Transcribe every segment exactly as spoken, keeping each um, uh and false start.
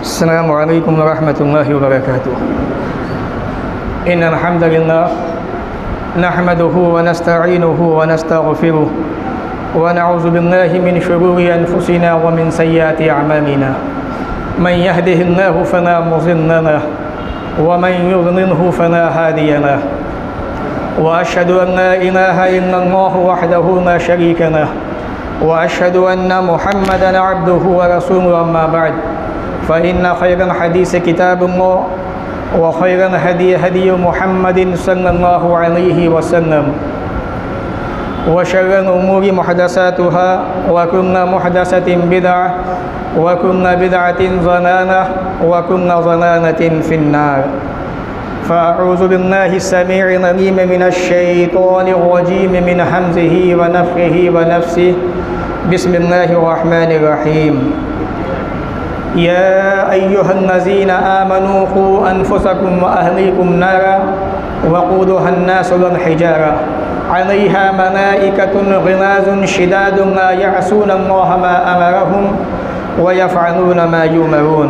अस्सलामु अलैकुम वरहमतुल्लाहि वबरकातुहू। इन्नल हम्दलिल्लाह नहमदुहु व नस्तईनुहु व नस्तगफिरुह व नऊज़ु बिल्लाहि मिन शुरूरि अनफुसिना व मिन सय्यिआति अअमालिना। मन यहदिहिल्लाहु फला मुज़िल्ल लहु व मन युज़लिल्हु फला हादिय लहु। व अशहदु अन ला इलाहा इल्लल्लाहु वहदहु ला शरीका लहु व अशहदु अन्ना मुहम्मदन अब्दुहु व रसूलुहु। अम्मा बअद फ़इन्न खैरल हदीस किताबुल्लाह व खैरल हदी हदी मुहम्मदिन सल्लल्लाहु अलैहि वसल्लम व शर्रल उमूरि मुहदसातुहा व कुल्लु मुहदसतिन बिदअह व कुल्लु बिदअतिन ज़लालह व कुल्लु ज़लालतिन फिन्नार। फ़अऊज़ु बिल्लाहि अस्समीइल अलीम मिनश शैतानिर रजीम मिन हम्ज़िहि व नफ़्ख़िहि व नफ़्सिहि। बिस्मिल्लाहिर रहमानिर रहीम। या अय्युहल्लज़ीना आमनू क़ू अनफ़ुसकुम व अहलीकुम नारा वक़ूदुहा अन्नासु वल हिजारा अलैहा मलाइकतुन ग़िलाज़ुन शिदादुन ला यअसूनल्लाहा मा अमरहुम व यफ़अलूना मा युमरून।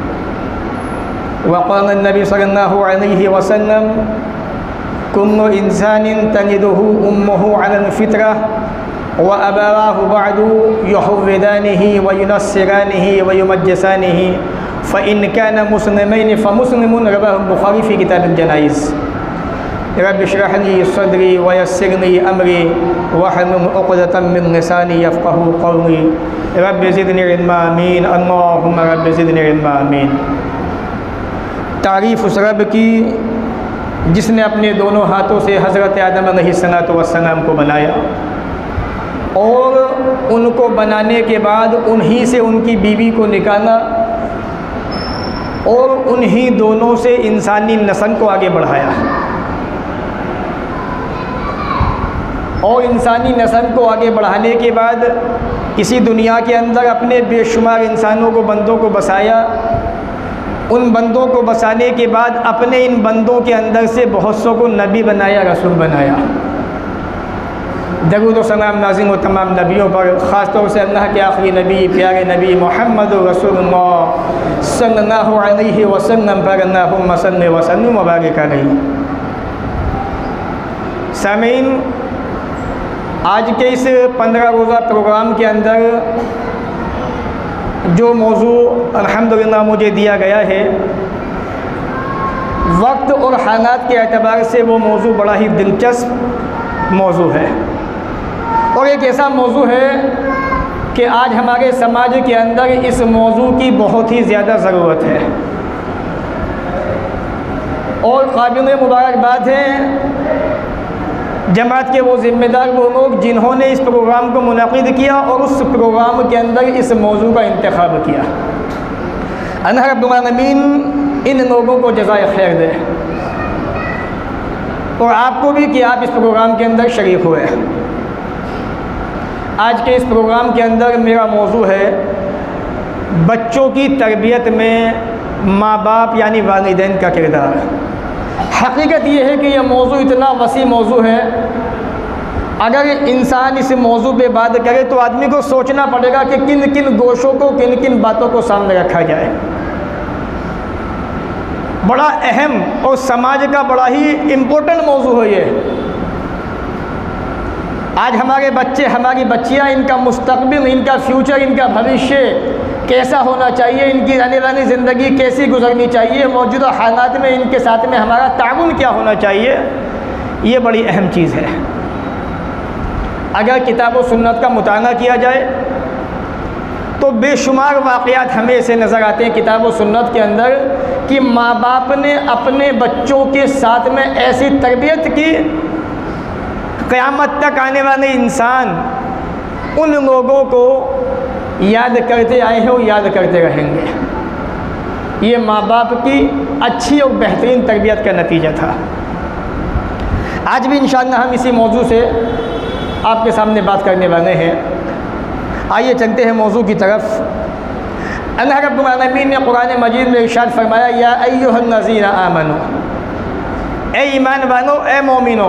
वक़ाल नबी सल्लल्लाहु अलैहि वसल्लम कुल्लु इंसानिन तलिदुहु उम्मुहु अलल फ़ित्रह व अबवाहु बअदु युहव्विदानिही व युनस्सिरानिही व युमज्जिसानिही फ़इन कान मुस्लिमैन फ़मुस्लिमुन। रवाहु बुख़ारी फ़ी किताबिल जनाइज़। रब्बि इश्रह ली सदरी व यस्सिर ली अमरी वहलुल उक़दतम मिन लिसानी यफ़क़हू क़ौली। रब्बि ज़िदनी इल्मा आमीन। अल्लाहुम्मा रब्बि ज़िदनी इल्मा आमीन। तारीफ़ उस रब की जिसने अपने दोनों हाथों से हज़रत आदम अलैहिस्सलातु वस्सलाम को बनाया और उनको बनाने के बाद उन्हीं से उनकी बीवी को निकाला और उन्हीं दोनों से इंसानी नस्ल को आगे बढ़ाया और इंसानी नस्ल को आगे बढ़ाने के बाद इसी दुनिया के अंदर अपने बेशुमार इंसानों को, बंदों को बसाया। उन बंदों को बसाने के बाद अपने इन बंदों के अंदर से बहुत सौ को नबी बनाया, रसूल बनाया। दरूद व सलाम नाज़िल हो तमाम नबियों पर, ख़ास तौर से अल्लाह के आखिरी नबी प्यारे नबी मोहम्मद रसूलुल्लाह सल्लल्लाहु अलैहि वसल्लम पर अल्लाहुम्मा सल्लि व सल्लिम व बारिक अलैहि। सामीन, आज के इस पंद्रह रोज़ा प्रोग्राम के अंदर जो मौजू अल्हम्दुलिल्लाह मुझे दिया गया है, वक्त और हालात के एतबार से वो मौजू बड़ा ही दिलचस्प मौजू है और एक ऐसा मौजू है कि आज हमारे समाज के अंदर इस मौजू की बहुत ही ज़्यादा ज़रूरत है और काबिल मुबारकबाद है जमात के वो ज़िम्मेदार वो लोग जिन्होंने इस प्रोग्राम को मुनक़िद किया और उस प्रोग्राम के अंदर इस मौजू का इंतख़ाब किया। अल्लाह रब्बुल आलमीन इन लोगों को जज़ाए खैर दे और आपको भी कि आप इस प्रोग्राम के अंदर शरीक हुए। आज के इस प्रोग्राम के अंदर मेरा मौजू है बच्चों की तरबियत में माँ बाप यानी वालिदैन का किरदार। हकीकत ये है कि यह मौजू इतना वसी मौजू है, अगर इंसान इस मौजू पे बात करे तो आदमी को सोचना पड़ेगा कि किन किन गोशों को, किन किन बातों को सामने रखा जाए। बड़ा अहम और समाज का बड़ा ही इम्पोर्टेंट मौजू है ये। आज हमारे बच्चे, हमारी बच्चियां, इनका मुस्तकबिल, इनका फ्यूचर, इनका भविष्य कैसा होना चाहिए, इनकी आने वाली ज़िंदगी कैसी गुजरनी चाहिए, मौजूदा हालात में इनके साथ में हमारा ताउन क्या होना चाहिए, ये बड़ी अहम चीज़ है। अगर किताब व सुन्नत का मुताला किया जाए तो बेशुमार वाक़यात हमें ऐसे नज़र आते हैं किताब व सुन्नत के अंदर कि माँ बाप ने अपने बच्चों के साथ में ऐसी तरबियत की, क़यामत तक आने वाले इंसान उन लोगों को याद करते आए हैं और याद करते रहेंगे। ये माँ बाप की अच्छी और बेहतरीन तरबियत का नतीजा था। आज भी इंशाअल्लाह हम इसी मौजू से आपके सामने बात करने वाले हैं। आइए चलते हैं मौजू की तरफ। अल्लाह रब्बुल आलमीन ने कुरान मजीद में इरशाद फरमाया, या अय्युहल्लज़ीना आमनू, ए ईमान वालो, ए मोमिनो।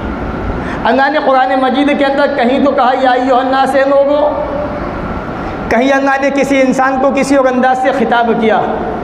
अल्लाह ने कुरान मजीद के अंदर कहीं तो कहा या अय्युहन्नास, लोगों, कहीं अल्लाह ने किसी इंसान को किसी और अंदाज से खिताब किया,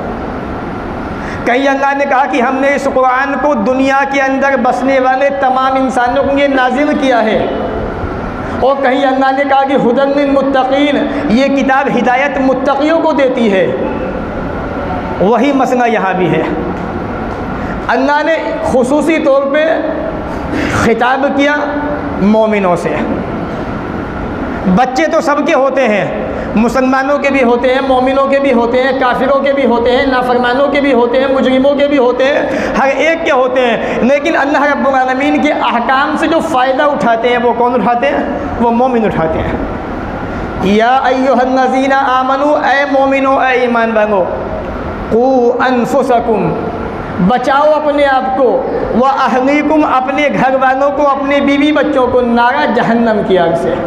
कहीं अल्लाह ने कहा कि हमने इस कुरान को दुनिया के अंदर बसने वाले तमाम इंसानों के लिए नाजिल किया है, और कहीं अल्लाह ने कहा कि हुदन लिल मुत्तकीन, ये किताब हिदायत मुत्तकियों को देती है। वही मसला यहाँ भी है। अल्लाह ने खुसूसी तौर पे खिताब किया मोमिनों से। बच्चे तो सबके होते हैं, मुसलमानों के भी होते हैं, मोमिनों के भी होते हैं, काफिरों के भी होते हैं, नाफरमानों के भी होते हैं, मुजरिमों के भी होते हैं, हर एक के होते हैं। लेकिन अल्लाह रब्बुल आलमीन के अहकाम से जो फ़ायदा उठाते हैं वो कौन उठाते हैं? वो मोमिन उठाते हैं। या अय्युहल्लज़ीना आमनू, ए मोमिनो, ए ईमान वालो, कू अनफुसकुम, बचाओ अपने आप को, व अहलीकुम, अपने घर वालों को, अपने बीवी बच्चों को, नारा जहन्नम की आग से।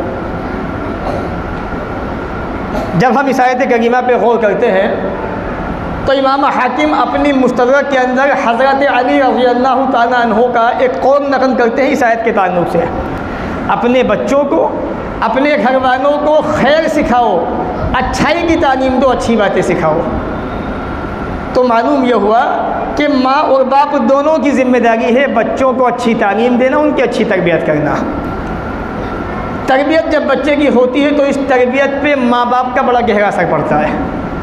जब हम इस आयत करीमा पे गौर करते हैं तो इमाम हाकिम अपनी मुस्तदरक के अंदर हज़रत अली रज़ी अल्लाह ताला अन्हु का एक कौल नक़ल करते हैं इस आयत के ताल्लुक़ से। अपने बच्चों को, अपने घर वालों को खैर सिखाओ, अच्छाई की तालीम दो, अच्छी बातें सिखाओ। तो मालूम यह हुआ कि माँ और बाप दोनों की जिम्मेदारी है बच्चों को अच्छी तालीम देना, उनकी अच्छी तरबियत करना। तरबियत जब बच्चे की होती है तो इस तरबियत पे माँ बाप का बड़ा गहरा असर पड़ता है।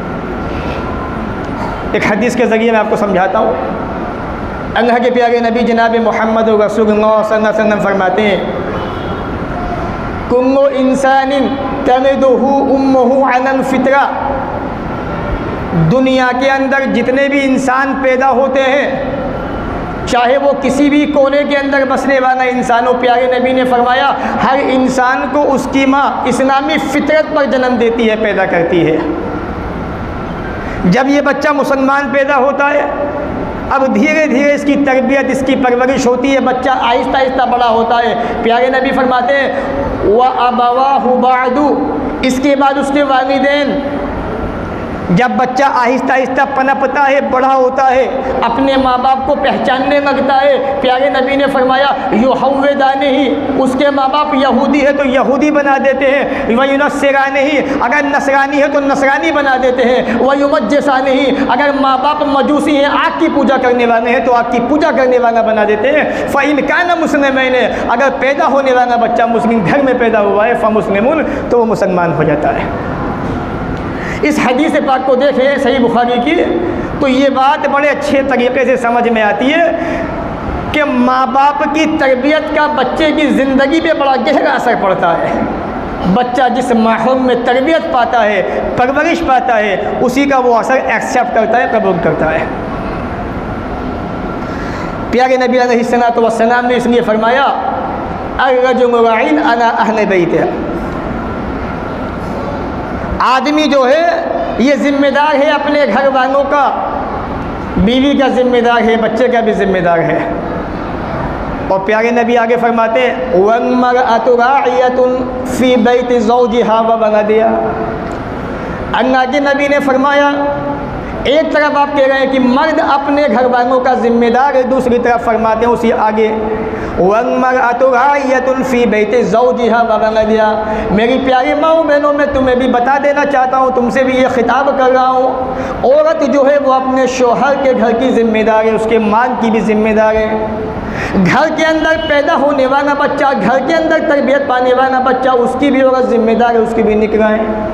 एक हदीस के ज़रिए मैं आपको समझाता हूँ। अल्लाह के प्यारे नबी जनाब मोहम्मद रसूलुल्लाह सल्लल्लाहु अलैहि वसल्लम फरमाते हैं, कुल्लु इंसानिन तलिदुहु उम्मुहु अलल फितरा, दुनिया के अंदर जितने भी इंसान पैदा होते हैं, चाहे वो किसी भी कोने के अंदर बसने वाला इंसान हो, प्यारे नबी ने फरमाया हर इंसान को उसकी माँ इस्लामी फितरत पर जन्म देती है, पैदा करती है। जब ये बच्चा मुसलमान पैदा होता है, अब धीरे धीरे इसकी तरबियत, इसकी परवरिश होती है, बच्चा आहिस्ता आहिस्ता बड़ा होता है। प्यारे नबी फरमाते हैं व अबवाहु बादु, इसके बाद उसके वालिदैन, जब बच्चा आहिस्ता आहिस्ता पनपता है, बड़ा होता है, अपने माँ बाप को पहचानने लगता है, प्यारे नबी ने फरमाया युहव्विदाने ही, उसके माँ बाप यहूदी है तो यहूदी बना देते हैं, व युनस्सिराने ही, अगर नसरानी है तो नसरानी बना देते हैं, व युमज्जिसाने ही, अगर माँ बाप मजूसी हैं, आग की पूजा करने वाले हैं तो आग की पूजा करने वाला बना देते हैं। फ़इन कान मुस्लिमैन, अगर पैदा होने वाला बच्चा मुस्लिम घर में पैदा हुआ है, फ़मुस्लिमुन, तो वो मुसलमान हो जाता है। इस हदीस पाक को देखें सही बुखारी की, तो ये बात बड़े अच्छे तरीके से समझ में आती है कि माँ बाप की तरबियत का बच्चे की ज़िंदगी पे बड़ा गहरा असर पड़ता है। बच्चा जिस माहौल में तरबियत पाता है, परवरिश पाता है, उसी का वो असर एक्सेप्ट करता है, कबूल करता है। प्यारे नबी अलैहिस्सलातु वस्सलाम ने इसलिए फरमाया अर्रजुलु राइन अला अहले बैत, आदमी जो है ये ज़िम्मेदार है अपने घर वालों का, बीवी का ज़िम्मेदार है, बच्चे का भी ज़िम्मेदार है। और प्यारे नबी आगे फरमाते हैं वल्मरअतु राइयतुन फ़ी बैति ज़ौजिहा व वलदिहा, अल्लाह के नबी ने फरमाया एक तरफ आप कह रहे हैं कि मर्द अपने घर वालों का ज़िम्मेदार है, दूसरी तरफ फरमाते हैं उसी आगे वल्मरअतु राइयतुन फ़ी बैति ज़ौजिहा व वलदिहा। मेरी प्यारी माओ बहनों, मैं तुम्हें भी बता देना चाहता हूँ, तुमसे भी ये खिताब कर रहा हूँ, औरत जो है वो अपने शोहर के घर की ज़िम्मेदार है, उसके माल की भी ज़िम्मेदार है। घर के अंदर पैदा होने वाला बच्चा, घर के अंदर तरबियत पाने वाला बच्चा, उसकी भी औरत ज़िम्मेदार है, उसकी भी निगरानी।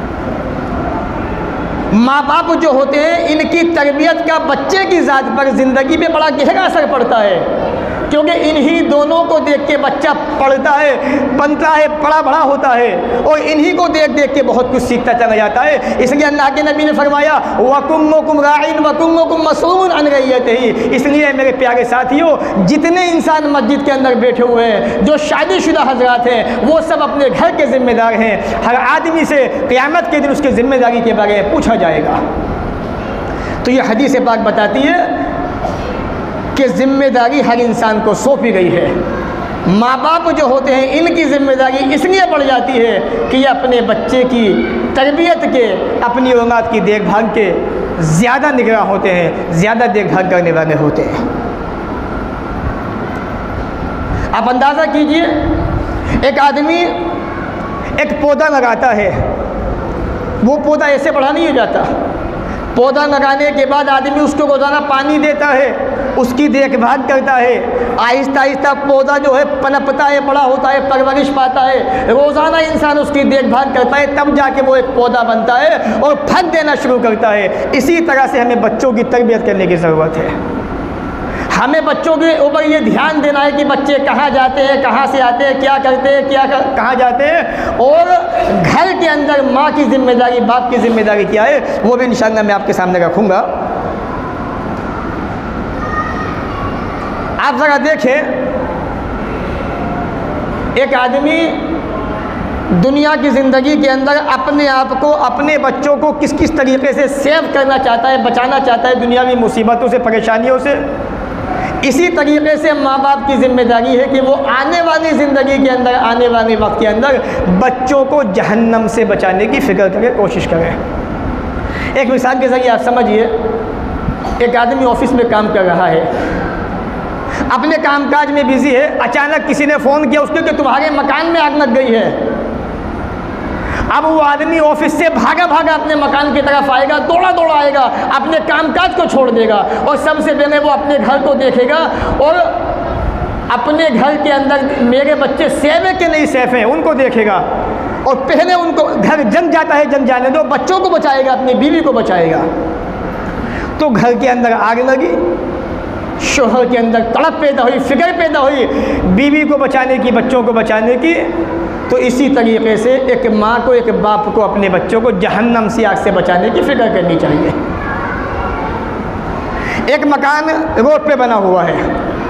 माँ बाप जो होते हैं इनकी तरबियत का बच्चे की ज़ात पर, ज़िंदगी पे बड़ा गहरा असर पड़ता है, क्योंकि इन्हीं दोनों को देख के बच्चा पढ़ता है, बनता है, बड़ा बड़ा होता है, और इन्हीं को देख देख के बहुत कुछ सीखता चला जाता है। इसलिए अल्लाह के नबी ने फरमाया वकुल्लुकुम राइन वकुल्लुकुम मसऊलुन अन रइयतिही। इसलिए मेरे प्यारे साथियों, जितने इंसान मस्जिद के अंदर बैठे हुए हैं, जो शादीशुदा हजरात हैं, वो सब अपने घर के ज़िम्मेदार हैं। हर आदमी से क़यामत के दिन उसकी ज़िम्मेदारी के बारे में पूछा जाएगा। तो ये हदीस पाक बताती है कि ज़िम्मेदारी हर इंसान को सौंपी गई है। माँ बाप जो होते हैं इनकी ज़िम्मेदारी इसलिए बढ़ जाती है कि ये अपने बच्चे की तरबियत के, अपनी औलाद की देखभाल के ज़्यादा निगरान होते हैं, ज़्यादा देखभाल करने वाले होते हैं। आप अंदाज़ा कीजिए, एक आदमी एक पौधा लगाता है, वो पौधा ऐसे बड़ा नहीं हो जाता। पौधा लगाने के बाद आदमी उसको रोज़ाना पानी देता है, उसकी देखभाल करता है, आहिस्ता आहिस्ता पौधा जो है पनपता है, बड़ा होता है, परवरिश पाता है, रोज़ाना इंसान उसकी देखभाल करता है, तब जाके वो एक पौधा बनता है और फल देना शुरू करता है। इसी तरह से हमें बच्चों की तरबियत करने की ज़रूरत है। हमें बच्चों के ऊपर ये ध्यान देना है कि बच्चे कहाँ जाते हैं, कहाँ से आते हैं, क्या करते हैं, क्या कर, कहाँ जाते हैं, और घर के अंदर माँ की जिम्मेदारी, बाप की जिम्मेदारी क्या है, वो भी इंशाअल्लाह मैं आपके सामने रखूँगा। आप ज़रा देखें, एक आदमी दुनिया की ज़िंदगी के अंदर अपने आप को, अपने बच्चों को किस किस तरीके से सेव करना चाहता है, बचाना चाहता है दुनियावी मुसीबतों से, परेशानियों से। इसी तरीके से माँ बाप की ज़िम्मेदारी है कि वो आने वाली ज़िंदगी के अंदर, आने वाले वक्त के अंदर बच्चों को जहन्नम से बचाने की फ़िक्र करें, कोशिश करें। एक मिसाल के ज़रिए आप समझिए, एक आदमी ऑफिस में काम कर रहा है, अपने कामकाज में बिज़ी है, अचानक किसी ने फ़ोन किया उसको कि तुम्हारे मकान में आग लग गई है। अब वो आदमी ऑफिस से भागा भागा अपने मकान की तरफ आएगा, दौड़ा दौड़ा आएगा, अपने कामकाज को छोड़ देगा और सबसे पहले वो अपने घर को देखेगा और अपने घर के अंदर मेरे बच्चे सेफ हैं कि नहीं सेफ हैं उनको देखेगा, और पहले उनको, घर जंग जाता है जंग जाने दो, बच्चों को बचाएगा, अपनी बीवी को बचाएगा। तो घर के अंदर आग लगी, शोहर के अंदर तड़प पैदा हुई, फिक्र पैदा हुई बीवी को बचाने की, बच्चों को बचाने की। तो इसी तरीके से एक माँ को, एक बाप को अपने बच्चों को जहन्नम से, आग से बचाने की फ़िक्र करनी चाहिए। एक मकान रोड पे बना हुआ है,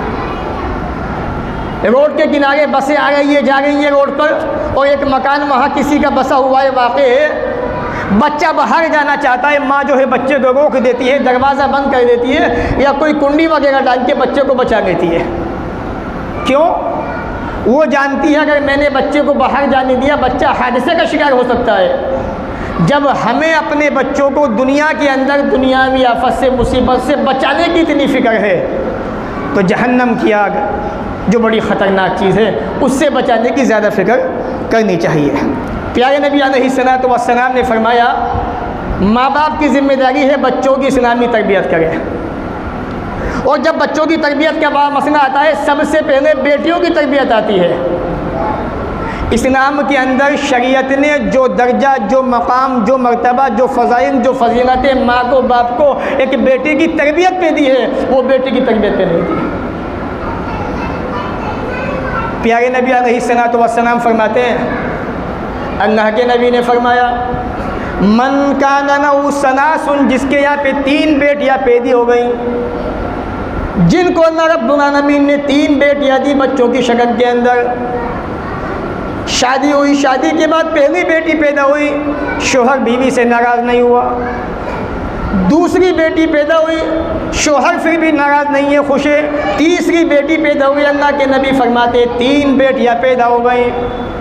रोड के किनारे बसें आ रही है, जा रही है रोड पर, और एक मकान वहाँ किसी का बसा हुआ है, वाक़ई है। बच्चा बाहर जाना चाहता है, माँ जो है बच्चे को रोक देती है, दरवाज़ा बंद कर देती है, या कोई कुंडी वगैरह डाल के बच्चे को बचा लेती है। क्यों? वो जानती है अगर मैंने बच्चे को बाहर जाने दिया, बच्चा हादसे का शिकार हो सकता है। जब हमें अपने बच्चों को दुनिया के अंदर दुनियावी आफत से, मुसीबत से बचाने की इतनी फ़िक्र है, तो जहन्नम की आग जो बड़ी ख़तरनाक चीज़ है, उससे बचाने की ज़्यादा फ़िक्र करनी चाहिए। प्यारे नबी अलैहिस्सलातु वस्सलाम ने फरमाया, माँ बाप की ज़िम्मेदारी है बच्चों की इस्लामी तरबियत करें। और जब बच्चों की तरबियत का बड़ा मसला आता है, सबसे पहले बेटियों की तरबियत आती है। इस्लाम के अंदर शरीयत ने जो दर्जा, जो मकाम, जो मर्तबा, जो फ़ज़ाइल, जो फजीलतें माँ को, बाप को एक बेटी की तरबियत पे दी है, वो बेटी की तरबियत पे नहीं दी। प्यारे नबी अलैहिस्सलातु वस्सलाम फरमाते हैं, अल्लाह के नबी ने फरमाया, मन काना लहू सलासुन, जिसके यहाँ पे तीन बेटियाँ पैदा हो गई, जिनको अल्लाह रब्बुल आलमीन ने तीन बेटियाँ दी बच्चों की शक्ल के अंदर, शादी हुई, शादी के बाद पहली बेटी पैदा हुई, शोहर बीवी से नाराज़ नहीं हुआ, दूसरी बेटी पैदा हुई, शोहर फिर भी नाराज़ नहीं है, खुश है, तीसरी बेटी पैदा हुई, अल्लाह के नबी फरमाते तीन बेटियाँ पैदा हो गई।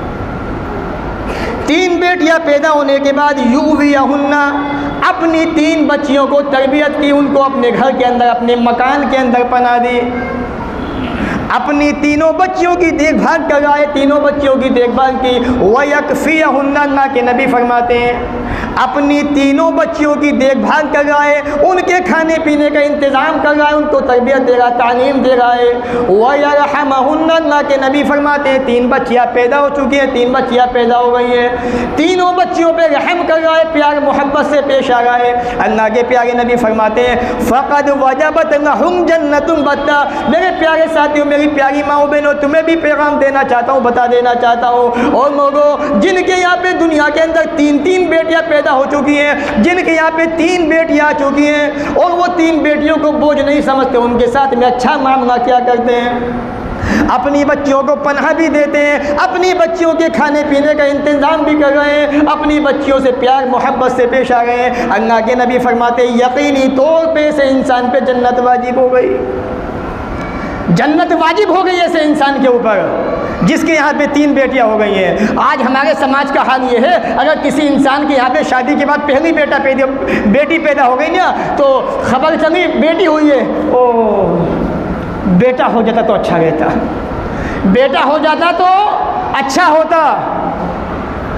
तीन बेटियां पैदा होने के बाद युवियहुन्ना, अपनी तीन बच्चियों को तरबियत की, उनको अपने घर के अंदर, अपने मकान के अंदर पना दी, अपनी तीनों बच्चियों की देखभाल कराए, तीनों बच्चियों की देखभाल की। वयकफ़ियहुन्ना, अल्लाह के नबी फरमाते हैं अपनी तीनों बच्चियों की देखभाल कर रहा है, उनके खाने पीने का इंतज़ाम कर रहा है, उनको तरबियत दे रहा है, तालीम दे रहा है। वयरहमहुन्ना, अल्लाह के नबी फरमाते हैं तीन बच्चियाँ पैदा हो चुकी हैं, तीन बच्चियाँ पैदा हो गई हैं, तीनों बच्चियों पे रहम कर रहा है, प्यार मोहब्बत से पेश आ रहा है। अल्लाह के प्यारे नबी फरमाते हैं फ़क़द वजबत लहुम जन्नतुन बत्ता। मेरे प्यारे साथियों, मेरी प्यारी माओ बहनों, तुम्हें भी पैगाम देना चाहता हूँ, बता देना चाहता हूँ, और लोगों जिनके यहाँ पे दुनिया के अंदर तीन तीन बेटियाँ पैदा हो चुकी हैं, जिनके यहाँ पे तीन बेटियाँ आ चुकी हैं, और वो तीन बेटियों को बोझ नहीं समझते, उनके साथ में अच्छा मामला क्या करते हैं, अपनी बच्चियों को पनाह भी देते हैं, अपनी बच्चियों के खाने पीने का इंतज़ाम भी कर रहे हैं, अपनी बच्चियों से प्यार मोहब्बत से पेश आ रहे हैं। अल्लाह के नबी फरमाते यकीनी तौर पे से इंसान पे जन्नत वाजिब हो गई, जन्नत वाजिब हो गई ऐसे इंसान के ऊपर जिसके यहाँ पे तीन बेटियाँ हो गई हैं। आज हमारे समाज का हाल ये है, अगर किसी इंसान के यहाँ पे शादी के बाद पहली बेटा पैदा बेटी पैदा हो गई ना, तो खबर चली बेटी हुई है, ओ बेटा हो जाता तो अच्छा रहता, बेटा हो जाता तो अच्छा होता।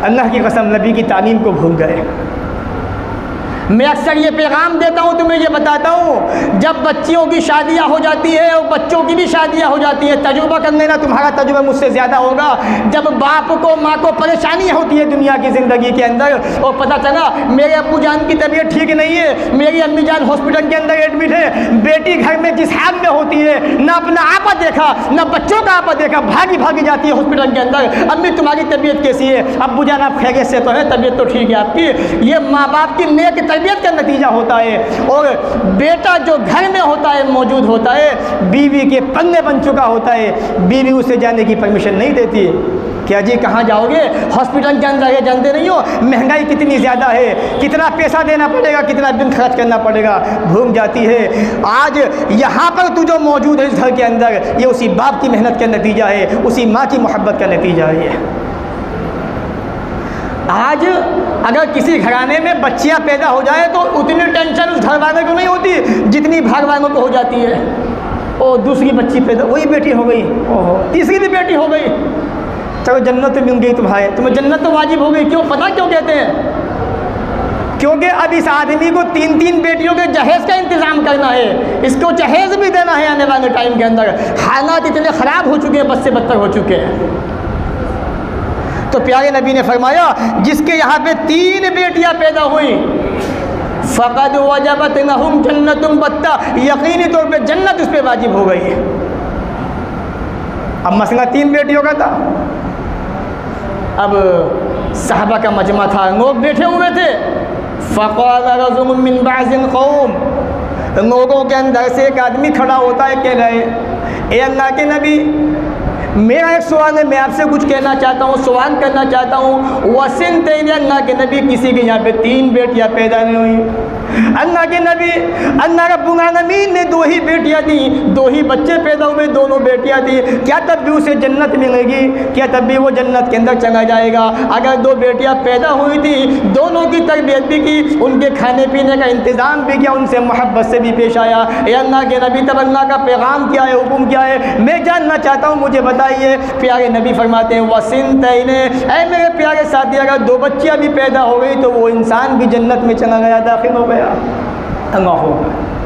अल्लाह की कसम नबी की तालीम को भूल गए। मैं अक्सर ये पैगाम देता हूँ, तुम्हें ये बताता हूँ, जब बच्चियों की शादियाँ हो जाती है और बच्चों की भी शादियाँ हो जाती है, तजुर्बा कर लेना, तुम्हारा तजुर्बा मुझसे ज़्यादा होगा। जब बाप को माँ को परेशानी होती है दुनिया की ज़िंदगी के अंदर, और पता चला मेरे अब्बू जान की तबीयत ठीक नहीं है, मेरी अम्मी जान हॉस्पिटल के अंदर एडमिट है, बेटी घर में जिस हाल में होती है, ना अपना आपा देखा ना बच्चों का आपा देखा, भागी भागी जाती है हॉस्पिटल के अंदर, अम्मी तुम्हारी तबीयत कैसी है, अब्बू जान आप खैरियत से तो है, तबीयत तो ठीक है आपकी। ये माँ बाप की नेक तबीयत का नतीजा होता है। और बेटा जो घर में होता है, मौजूद होता है, बीवी के पन्ने बन चुका होता है, बीवी उसे जाने की परमिशन नहीं देती। क्या जी कहाँ जाओगे, हॉस्पिटल के अंदर है, जानते नहीं हो महंगाई कितनी ज़्यादा है, कितना पैसा देना पड़ेगा, कितना दिन खर्च करना पड़ेगा, भूल जाती है। आज यहाँ पर तू जो मौजूद है इस घर के अंदर, ये उसी बाप की मेहनत का नतीजा है, उसी माँ की मोहब्बत का नतीजा है। आज अगर किसी घराने में बच्चियां पैदा हो जाए तो उतनी टेंशन उस घर वाले को नहीं होती जितनी भाग वालों को हो जाती है। और दूसरी बच्ची पैदा, वही बेटी हो गई, ओहो तीसरी भी बेटी हो गई, चलो जन्नत तो मिल गई तुम्हारे, तुम्हें जन्नत तो वाजिब हो गई। क्यों, पता क्यों कहते हैं? क्योंकि अब इस आदमी को तीन तीन बेटियों के जहेज का इंतज़ाम करना है, इसको जहेज भी देना है आने वाले टाइम के अंदर। हालात इतने ख़राब हो चुके हैं, बद से बदतर हो चुके हैं। तो प्यारे नबी ने फरमाया, जिसके यहाँ पे तीन बेटियाँ पैदा हुई, फ़क़द वजबत लहुम जन्नतुम बत्ता, यकीनी तौर पे जन्नत उस पर वाजिब हो गई। अब मसला तीन बेटियों का था। अब सहाबा का मजमा था, लोग बैठे हुए थे। फ़क़ाल रजुलुम मिन बाज़िल कौम, लोगों के अंदर से एक आदमी खड़ा होता है, कह रहे, ए अल्लाह के नबी, मेरा एक सवाल है, मैं आपसे कुछ कहना चाहता हूँ, सवाल करना चाहता हूँ। वसिन तेरे अल्लाह के नबी, किसी के यहाँ पे तीन बेटियाँ पैदा नहीं हुई। अल्लाह के नबी, अल्लाह रब्बुल आलमीन ने दो ही बेटियाँ दी, दो ही बच्चे पैदा हुए, दोनों बेटियाँ दी, क्या तब भी उसे जन्नत मिलेगी? क्या तब भी वो जन्नत के अंदर चला जाएगा? अगर दो बेटियाँ पैदा हुई थी, दोनों की तरबियत भी की, उनके खाने पीने का इंतज़ाम भी किया, उनसे मोहब्बत से भी पेश आया, ए अल्लाह के नबी तब अल्लाह का पैगाम क्या है, हुक्म क्या है, मैं जानना चाहता हूँ, मुझे बताइए। प्यारे नबी फरमाते हैं, वसिन तैने, ऐ मेरे प्यारे साथी, अगर दो बच्चियाँ भी पैदा हो गई तो वो इंसान भी जन्नत में चला गया, दाखिल हो गया। अल्लाह हो।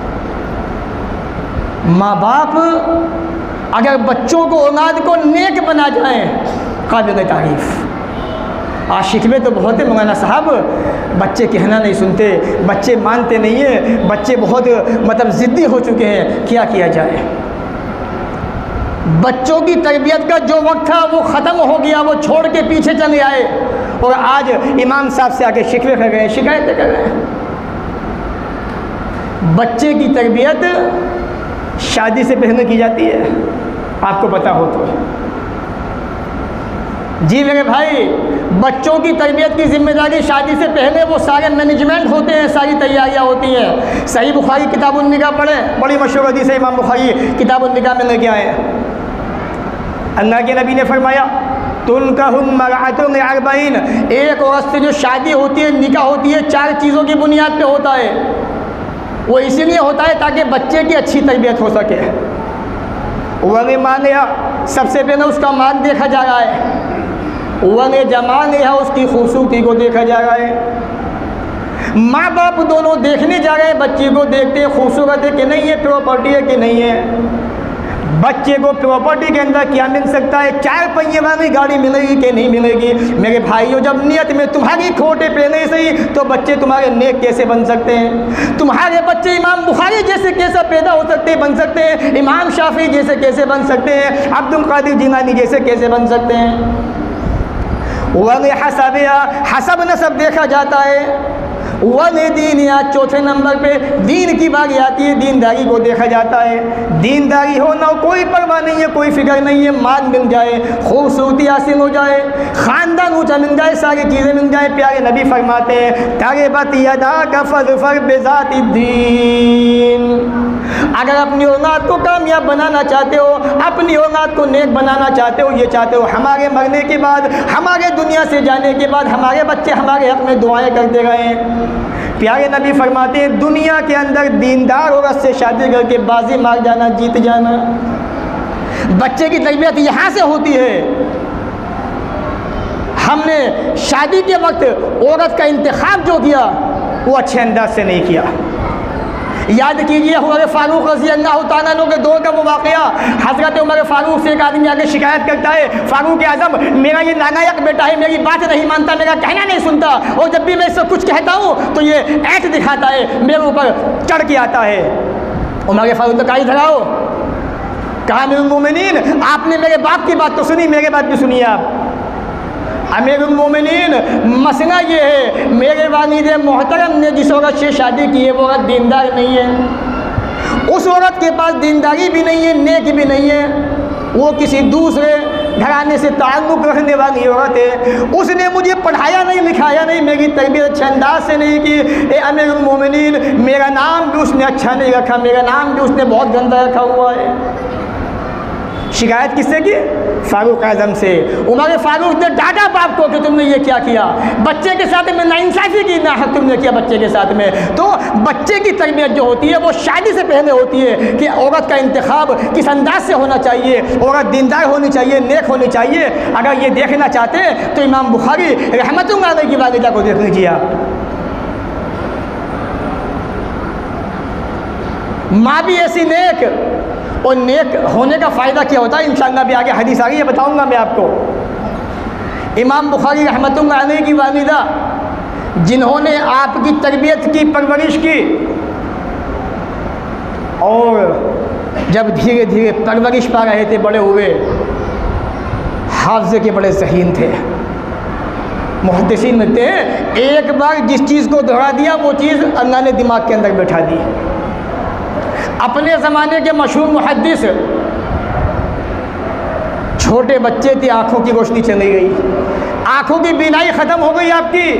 माँ बाप अगर बच्चों को, औलाद को नेक बना जाए, काबिल तारीफ़। आज शिकवे तो बहुत है मौलाना साहब, बच्चे कहना नहीं सुनते, बच्चे मानते नहीं है, बच्चे बहुत मतलब ज़िद्दी हो चुके हैं, क्या किया जाए? बच्चों की तरबियत का जो वक्त था वो ख़त्म हो गया, वो छोड़ के पीछे चले आए, और आज इमाम साहब से आके शिकवे कर गए, शिकायतें कर रहे हैं। बच्चे की तरबियत शादी से पहले की जाती है, आपको पता हो तो। जी मेरे भाई, बच्चों की तरबियत की जिम्मेदारी शादी से पहले वो सारे मैनेजमेंट होते हैं, सारी तैयारियां होती हैं। सही बुखारी किताबुन निकाह पढ़े, बड़ी मशहूर हदीस है, इमाम बुखारी किताबुन निकाह में लेके आए। अल्लाह के नबी ने फरमाया, तुनकाहुन मरअतुन अर्बईन, एक औरत से जो शादी होती है, निकाह होती है, चार चीज़ों की बुनियाद पे होता है। वो इसीलिए होता है ताकि बच्चे की अच्छी तरबियत हो सके। वह मानिया, सबसे पहले उसका माल देखा जा रहा है, वह जमाल है, उसकी खूबसूरती को देखा जा रहा है। माँ बाप दोनों देखने जा रहे हैं, बच्चे को देखते हैं, खूबसूरत है कि नहीं है, प्रॉपर्टी है कि नहीं है। बच्चे को प्रॉपर्टी के अंदर क्या मिल सकता है? चार पहिए वाली गाड़ी मिलेगी कि नहीं मिलेगी? मेरे भाइयों, जब नियत में तुम्हारी खोटे पहले से ही, तो बच्चे तुम्हारे नेक कैसे बन सकते हैं? तुम्हारे बच्चे इमाम बुखारी जैसे कैसे पैदा हो सकते हैं, बन सकते हैं? इमाम शाफी जैसे कैसे बन सकते हैं? अब्दुल कादिर जिलानी जैसे कैसे बन सकते हैं? वह हसब हसब नसब देखा जाता है। वन दीन, या चौथे नंबर पे दीन की बारी आती है, दीनदारी को देखा जाता है। दीनदारी हो ना, कोई परवाह नहीं है, कोई फिक्र नहीं है, मान मिल जाए, खूबसूरती हासिल हो जाए, ख़ानदान ऊँचा मिल जाए, सारी चीज़ें मिल जाए। प्यारे नबी फरमाते हैं, तरिबत यदाका फज़फर बिज़ाति दीन। अगर अपनी औलाद को कामयाब बनाना चाहते हो, अपनी औलाद को नेक बनाना चाहते हो, ये चाहते हो हमारे मरने के बाद, हमारे दुनिया से जाने के बाद हमारे बच्चे हमारे हक़ में दुआएं करते रहें। प्यारे नबी फरमाते हैं, दुनिया के अंदर दीनदार औरत से शादी करके बाजी मार जाना, जीत जाना। बच्चे की तरबियत यहाँ से होती है। हमने शादी के वक्त औरत का इंतखाब जो किया वो अच्छे अंदाज से नहीं किया। याद कीजिए उमर फ़ारूक रज़ी अल्लाह तआला अन्हु के दौर का वो वाक़या, हज़रत उमर फ़ारूक से एक आदमी आके शिकायत करता है, फ़ारूक आज़म मेरा ये नालायक बेटा है, मेरी बात नहीं मानता, मेरा कहना नहीं सुनता, और जब भी मैं इससे कुछ कहता हूँ तो ये ऐठ दिखाता है, मेरे ऊपर चढ़ के आता है। उमर फ़ारूक तो काई धराओ, कहा अमीरुल मोमिनीन आपने मेरे बाप की बात तो सुनी, मेरे बात भी सुनिए आप। अमीरुल मोमिनीन मसला ये है, मेरे वालिद मोहतरम ने जिस औरत से शादी की है वो औरत दीनदार नहीं है, उस औरत के पास दीनदारी भी नहीं है, नेक भी नहीं है, वो किसी दूसरे घराने से ताल्लुक़ रखने वाली औरत है, उसने मुझे पढ़ाया नहीं लिखाया नहीं, मेरी तरबियत अच्छे अंदाज से नहीं की। ए अमीरुल मोमिनीन मेरा नाम भी उसने अच्छा नहीं रखा, मेरा नाम भी उसने बहुत गंदा रखा हुआ है। शिकायत किससे की? फारूक आज़म से। उमर फारूक ने डांटा बाप को कि तुमने ये क्या किया, बच्चे के साथ में नाइंसाफ़ी की, ना तुमने किया बच्चे के साथ में। तो बच्चे की तरबियत जो होती है वो शादी से पहले होती है कि औरत का इंतखाब किस अंदाज से होना चाहिए, औरत दीनदार होनी चाहिए, नेक होनी चाहिए। अगर ये देखना चाहते हैं तो इमाम बुखारी रहमतुल्लाह अलैह की वालिदा को देख लीजिए आप। माँ भी ऐसी नेक, और नेक होने का फ़ायदा क्या होता है इंशाअल्लाह भी आगे हदीस आ रही है, बताऊंगा मैं आपको। इमाम बुखारी रहमतुल्लाह अलैह की वालिदा जिन्होंने आपकी तरबियत की, परवरिश की, और जब धीरे धीरे परवरिश पा रहे थे, बड़े हुए, हाफ़िज़े के बड़े ज़हीन थे। मुहद्दिसीन मिलते हैं एक बार जिस चीज़ को दोहरा दिया वो चीज़ अल्लाह ने दिमाग के अंदर बैठा दी। अपने ज़माने के मशहूर मुहद्दिस, छोटे बच्चे थे, आँखों की रोशनी चली गई, आँखों की बीनाई ख़त्म हो गई आपकी।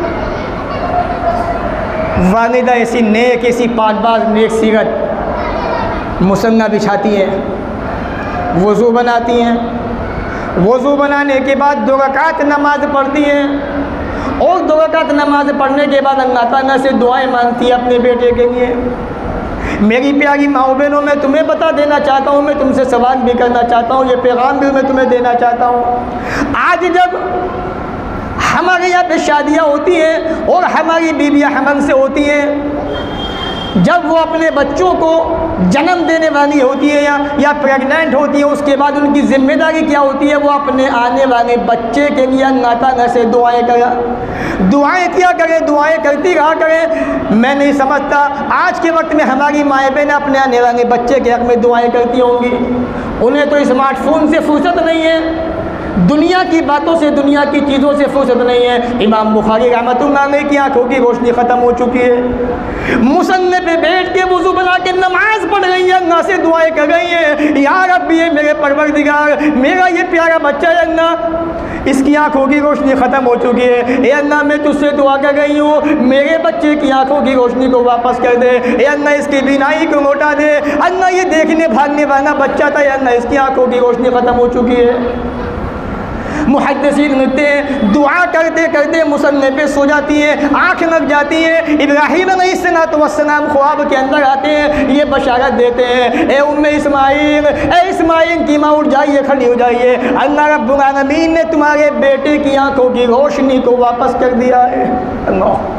वालिदा ऐसी नेक, ऐसी पाकबाज नेक सीरत, मुसन्ना बिछाती हैं, वज़ू बनाती हैं, वज़ू बनाने के बाद दो रकात नमाज पढ़ती हैं, और दो रकात नमाज पढ़ने के बाद अल्लाह ताला से दुआएं मांगती है अपने बेटे के लिए। मेरी प्यारी माओ बहनों, मैं तुम्हें बता देना चाहता हूँ, मैं तुमसे सवाल भी करना चाहता हूँ, ये पैगाम भी मैं तुम्हें देना चाहता हूँ। आज जब हमारे यहाँ पे शादियाँ होती हैं और हमारी बीवियाँ हमल से होती हैं, जब वो अपने बच्चों को जन्म देने वाली होती है या या प्रेग्नेंट होती है, उसके बाद उनकी ज़िम्मेदारी क्या होती है, वो अपने आने वाले बच्चे के लिए अल्लाह ताला से दुआएं करें, दुआएं किया करें, दुआएं करती रहा करें। मैं नहीं समझता आज के वक्त में हमारी माएँ बहनें अपने आने वाले बच्चे के हक़ में दुआएं करती होंगी। उन्हें तो स्मार्टफोन से फुर्सत नहीं है, दुनिया की बातों से, दुनिया की चीज़ों से फुर्सत नहीं है। इमाम बुखारी रहमतुल्लाह अलैह की आँखों की रोशनी ख़त्म हो चुकी है, मुसन्ने पे बैठ के वज़ू बना के नमाज पढ़ रही है, अल्लाह से दुआएं कर रही है, या रब्बी ये मेरे परवरदिगार, मेरा ये प्यारा बच्चा है अल्लाह, इसकी आँखों की रोशनी ख़त्म हो चुकी है, ए अल्लाह मैं तुझसे दुआ कर रही हूँ, मेरे बच्चे की आँखों की रोशनी को वापस कर दे, ए अल्लाह इसकी बीनाई को लौटा दे, अल्लाह ये देखने भागने वाला बच्चा था, अल्लाह इसकी आँखों की रोशनी ख़त्म हो चुकी है। मुहद्दिसीन लिखते हैं दुआ करते करते मुसन्ने पे सो जाती है, आँख लग जाती है। इब्राहीम अलैहिस्सलाम ख्वाब के अंदर आते हैं, ये बशारत देते हैं, ए उम्मे इस्माइल, ए इस्माइल की माँ उठ जाइए, खड़ी हो जाइए, अल्लाह रब्बुल आलमीन ने तुम्हारे बेटे की आँखों की रोशनी को वापस कर दिया है। अल्लाह,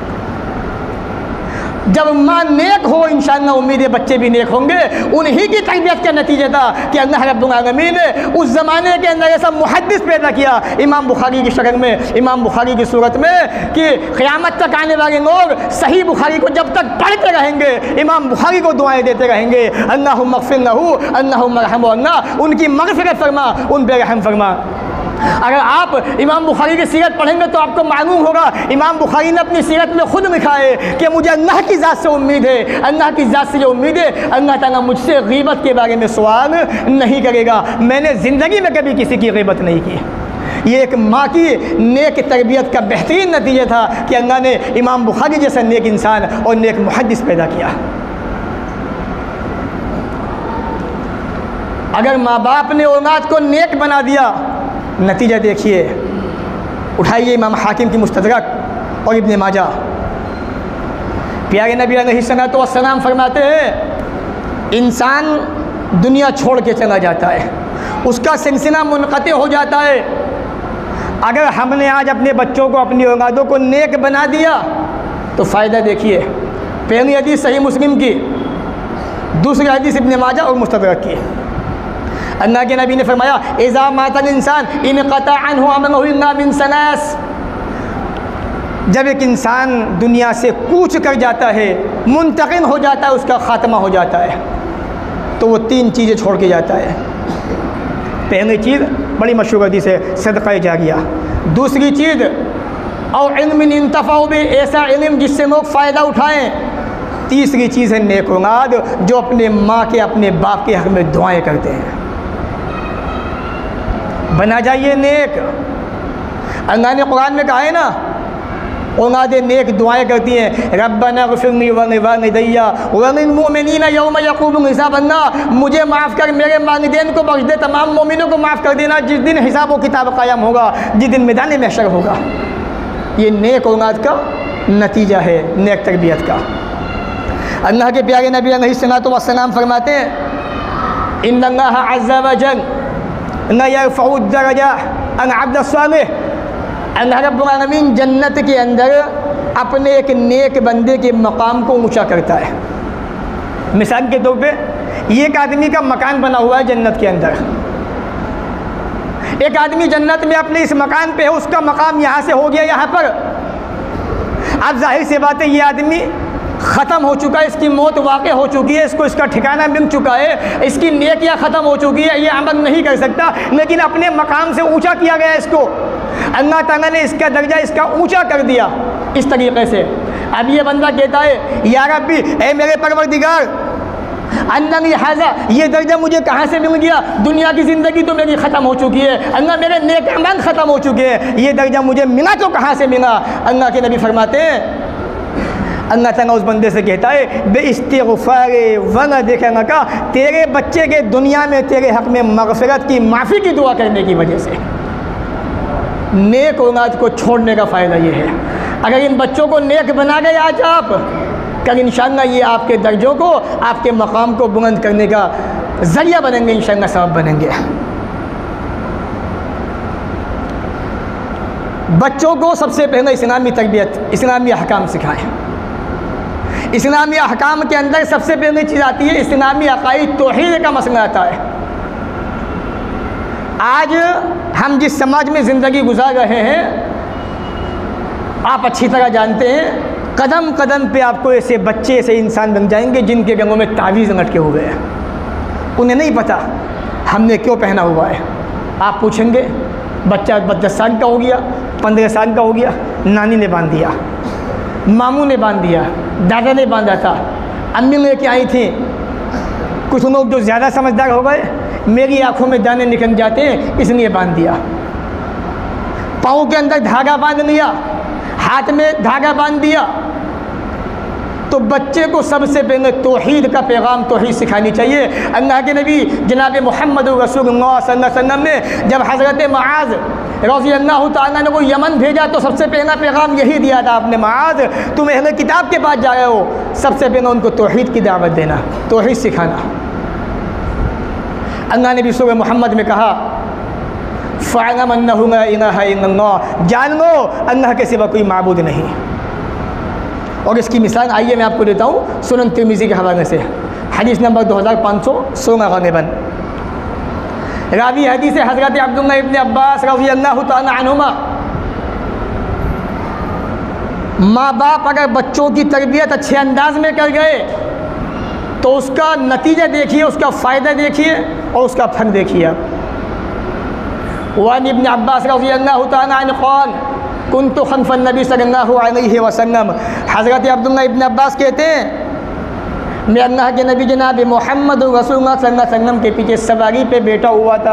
जब माँ नेक हो इंशाअल्लाह उम्मीद है बच्चे भी नेक होंगे। उन्हीं की तरबियत का नतीजा था कि अल्लाह रब्बुल आलमीन ने उस ज़माने के अंदर ऐसा मुहद्दिस पैदा किया इमाम बुखारी की शक्ल में, इमाम बुखारी की सूरत में, कि क़यामत तक आने वाले लोग सही बुखारी को जब तक पढ़ते रहेंगे, इमाम बुखारी को दुआएं देते रहेंगे, अल्लाहुम्मा अग़फ़िर लहू, अल्लाहुम्मा रहमहु, अल्लाह उनकी मग़फ़िरत फरमा, उन पे रहम फरमा। अगर आप इमाम बुखारी की सीरत पढ़ेंगे तो आपको मालूम होगा इमाम बुखारी ने अपनी सीरत में खुद लिखा है कि मुझे अल्लाह की ज़ात से उम्मीद है, अल्लाह की ज़ात से जो उम्मीद है, अल्लाह ताला मुझसे ग़ीबत के बारे में सवाल नहीं करेगा। मैंने ज़िंदगी में कभी किसी की ग़ीबत नहीं की। ये एक माँ की नेक तरबियत का बेहतरीन नतीजा था कि अल्लाह ने इमाम बुखारी जैसा नेक इंसान और नेक मुहद्दिस पैदा किया। अगर माँ बाप ने औलाद को नेक बना दिया, नतीजा देखिए, उठाइए इमाम हाकिम की मुस्तदरक और इब्ने माजा। प्यारे नबी अलैहिस्सलातु वस्सलाम फरमाते हैं इंसान दुनिया छोड़ के चला जाता है, उसका सिलसिला मुनक़ते हो जाता है, अगर हमने आज अपने बच्चों को, अपनी औलादों को नेक बना दिया तो फ़ायदा देखिए। पहली हदीस सही मुस्लिम की, दूसरी हदीस इब्न माजा और मुस्तदरक की। अल्लाह के नबी ने फरमाया इज़ा मातल इंसान इनक़ता अन्हु अमलुहु इल्ला मिन सलास, जब एक इंसान दुनिया से कूच कर जाता है, मुंतकिल हो जाता है, उसका ख़ात्मा हो जाता है, तो वो तीन चीज़ें छोड़ के जाता है। पहली चीज़ बड़ी मशहूर हदीस है, सदक़ा जारिया। दूसरी चीज़ और इल्मिन इंतफ़अ बिही, ऐसा इल्म जिससे लोग फ़ायदा उठाएँ। तीसरी चीज़ है नेक औलाद, जो अपने माँ के, अपने बाप के हक़ में दुआएँ करते हैं। बना जाइए नेक। अल्लाह ने कुरान में कहा है ना, औलादे नेक दुआएं करती हैं, रब्बना ग़फ़िरली वलिवालिदैया वलिलमुमिनीना यौम यक़ूमुल हिसाब। अल्लाह मुझे माफ़ कर, मेरे वालिदैन को बख्श दे, तमाम मोमिनों को माफ़ कर देना जिस दिन हिसाब व किताब क़ायम होगा, जिस दिन मैदान महशर होगा। ये नेक औलाद का नतीजा है, नेक तरबियत का। अल्लाह के प्यारे नबी अलैहिस्सलातु वस्सलाम फरमाते हैं इन्नल्लाह अज़्ज़ा व जल ला यरफ़उ दरजा अल अब्द सालिह। अल्लाह रब्बुल आलमीन जन्नत के अंदर अपने एक नेक बंदे के मकाम को ऊंचा करता है। मिसाल के तौर पे ये एक आदमी का मकान बना हुआ है जन्नत के अंदर। एक आदमी जन्नत में अपने इस मकान पे है, उसका मकाम यहाँ से हो गया यहाँ पर। अब जाहिर सी बात है ये आदमी ख़त्म हो चुका है, इसकी मौत वाक़ई हो चुकी है, इसको इसका ठिकाना मिल चुका है, इसकी नेकियां ख़त्म हो चुकी है, ये अमल नहीं कर सकता, लेकिन अपने मकाम से ऊंचा किया गया इसको। अल्लाह ताला ने इसका दर्जा इसका ऊंचा कर दिया इस तरीक़े से। अब ये बंदा कहता है या रब्बी, ए मेरे परवरदिगार, अन्ना लिहाजा, ये दर्जा मुझे कहाँ से मिल गया? दुनिया की ज़िंदगी तो मेरी ख़त्म हो चुकी है, अल्लाह मेरे नेक अमल ख़त्म हो चुके हैं, ये दर्जा मुझे मिला तो कहाँ से मिला? अल्लाह के नबी फरमाते हैं, अल्लाह ताला उस बंदे से कहता है बे इस्तिग़फ़ार वलदिका का, तेरे बच्चे के दुनिया में तेरे हक़ में मग़फ़िरत की, माफ़ी की दुआ करने की वजह से। नेक औलाद को छोड़ने का फ़ायदा ये है, अगर इन बच्चों को नेक बना गए आज आप, कल इंशाअल्लाह ये आपके दर्जों को, आपके मकाम को बुलंद करने का ज़रिया बनेंगे, इंशाअल्लाह सबब बनेंगे। बच्चों को सबसे पहले इस्लामी तरबियत, इस्लामी अहकाम सिखाएँ। इस्लामी अहकाम के अंदर सबसे पहली चीज़ आती है इस्लामी अक़ाइद, तौहीद का मसला आता है। आज हम जिस समाज में ज़िंदगी गुजार रहे हैं, आप अच्छी तरह जानते हैं, कदम कदम पे आपको ऐसे बच्चे, ऐसे इंसान बन जाएंगे जिनके गलों में तावीज़ लटके हुए हैं। उन्हें नहीं पता हमने क्यों पहना हुआ है। आप पूछेंगे, बच्चा दस साल का हो गया, पंद्रह साल का हो गया, नानी ने बांध दिया, मामू ने बांध दिया, दादा ने बांधा था, अम्मी लेके आई थी। कुछ लोग जो ज़्यादा समझदार हो गए, मेरी आंखों में दाने निकल जाते हैं इसलिए बांध दिया। पाँव के अंदर धागा बांध लिया, हाथ में धागा बांध दिया। तो बच्चे को सबसे पहले तौहीद का पैगाम, तौहीद सिखानी चाहिए। अल्लाह के नबी जनाब मोहम्मद रसूलुल्लाह सल्लल्लाहु अलैहि वसल्लम ने जब हज़रत मुआज़ रज़ी अल्लाह तआला ने को यमन भेजा तो सबसे पहला पैगाम यही दिया था आपने, मुआज़ तुम अहले किताब के पास जा रहे हो, सबसे पहले उनको तौहीद की दावत देना, तौहीद सिखाना। अल्लाह ने भी सूरह मोहम्मद में कहा फ़अलम अन्नहु ला इलाहा इल्लल्लाह, जान लो अल्लाह के सिवा कोई माबूद नहीं। और इसकी मिसाल आइए मैं आपको देता हूँ सुनन तिरमिज़ी के हवाले से, हदीस नंबर दो हज़ार पाँच सौ सोलह ग़ालिबन। रावी हदीस है हज़रत अब्दुल्लाह इब्न अब्बास रज़ी अल्लाह तआला अन्हुमा, माँ बाप अगर बच्चों की तरबियत अच्छे अंदाज में कर गए तो उसका नतीजा देखिए, उसका फ़ायदा देखिए और उसका फल देखिए आप। वान इब्न अब्बास रज़ी अल्लाह तआला अन्हु क़ाल कुन्तु खल्फ़ नबी सल्लल्लाहु अलैहि वसल्लम, हज़रत अब्दुल्लाह इब्न अब्बास कहते हैं मैं अल्लाह के नबी जनाब मोहम्मद रसूलुल्लाह सल्लल्लाहु अलैहि वसल्लम के पीछे सवारी पे बैठा हुआ था।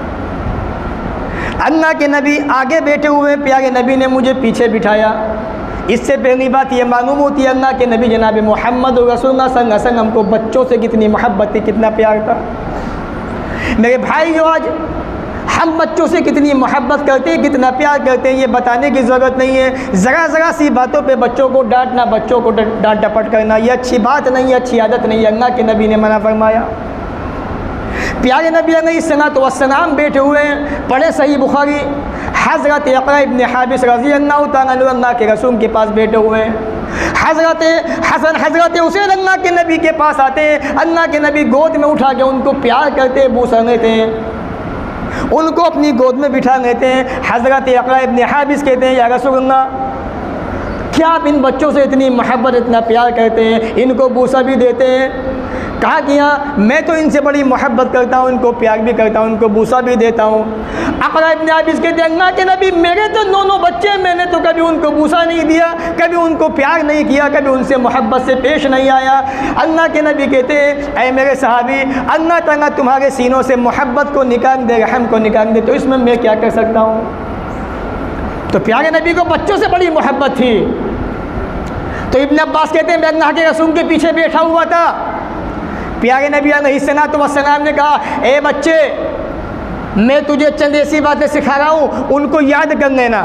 अल्लाह के नबी आगे बैठे हुए, प्यारे नबी ने मुझे पीछे बिठाया। इससे पहली बात ये मालूम होती है अल्लाह के नबी जनाब मोहम्मद रसूलुल्लाह सल्लल्लाहु अलैहि वसल्लम को बच्चों से कितनी मोहब्बत थी, कितना प्यार था। मेरे भाई जो आज हम बच्चों से कितनी मोहब्बत करते हैं, कितना प्यार करते हैं, ये बताने की ज़रूरत नहीं है। ज़रा ज़रा सी बातों पे बच्चों को डांटना, बच्चों को डांट डपट करना, ये अच्छी बात नहीं है, अच्छी आदत नहीं है। अल्लाह के नबी ने मना फरमाया। प्यारे नबी अलैहिस्सलातु वस्सलाम बैठे हुए हैं, पढ़े सही बुखारी, हज़रत इक़रा इब्न हाबिस रज़ी अल्लाह तआला अन्हु अल्लाह के रसूल के पास बैठे हुए हैं। हज़रत हसन हज़रत हुसैन अल्लाह के नबी के पास आते हैं, अल्लाह के नबी गोद में उठा के उनको प्यार करते बूसा लेते हैं, उनको अपनी गोद में बिठा लेते हैं। हज़रत इक़रा इब्न हाबिस कहते हैं, या रसूल अल्लाह, क्या आप इन बच्चों से इतनी मोहब्बत इतना प्यार करते हैं, इनको बूसा भी देते हैं? कहा कि हाँ, मैं तो इनसे बड़ी मोहब्बत करता हूँ, इनको प्यार भी करता हूँ, इनको बूसा भी देता हूँ। इक़रा इब्न हाबिस कहते हैं, अल्लाह के नबी, मेरे तो दोनों बच्चे, मैंने तो कभी उनको बूसा नहीं दिया, कभी उनको प्यार नहीं किया, कभी उनसे मोहब्बत से पेश नहीं आया। अल्लाह के नबी कहते हैं, ऐ मेरे सहाबी, अल्लाह ताला तुम्हारे सीनों से मोहब्बत को निकाल दे, रहम को निकाल दे, तो इसमें मैं क्या कर सकता हूँ? तो प्यारे नबी को बच्चों से बड़ी मोहब्बत थी। तो इब्न अब्बास कहते हैं, मैं अल्लाह के रसूल के पीछे बैठा हुआ था, प्यारे नबी अलैहिस्सलातु वस्सलाम ने कहा, ए बच्चे, मैं तुझे चंद ऐसी बातें सिखा रहा हूँ, उनको याद कर लेना।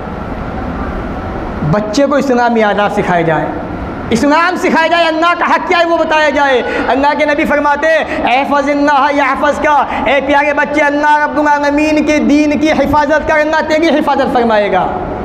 बच्चे को इस्लामी आदाब सिखाए जाए, इस्लाम सिखाया जाए, अल्लाह का हक़ क्या है वो बताया जाए। अल्लाह के नबी फरमाते हैं, एहफ़ज़िल्लाह यहफ़ज़ का, ए प्यारे बच्चे, अल्लाह रब्बुल आलमीन के दीन की हिफाजत करना, तेरी हिफाजत फरमाएगा।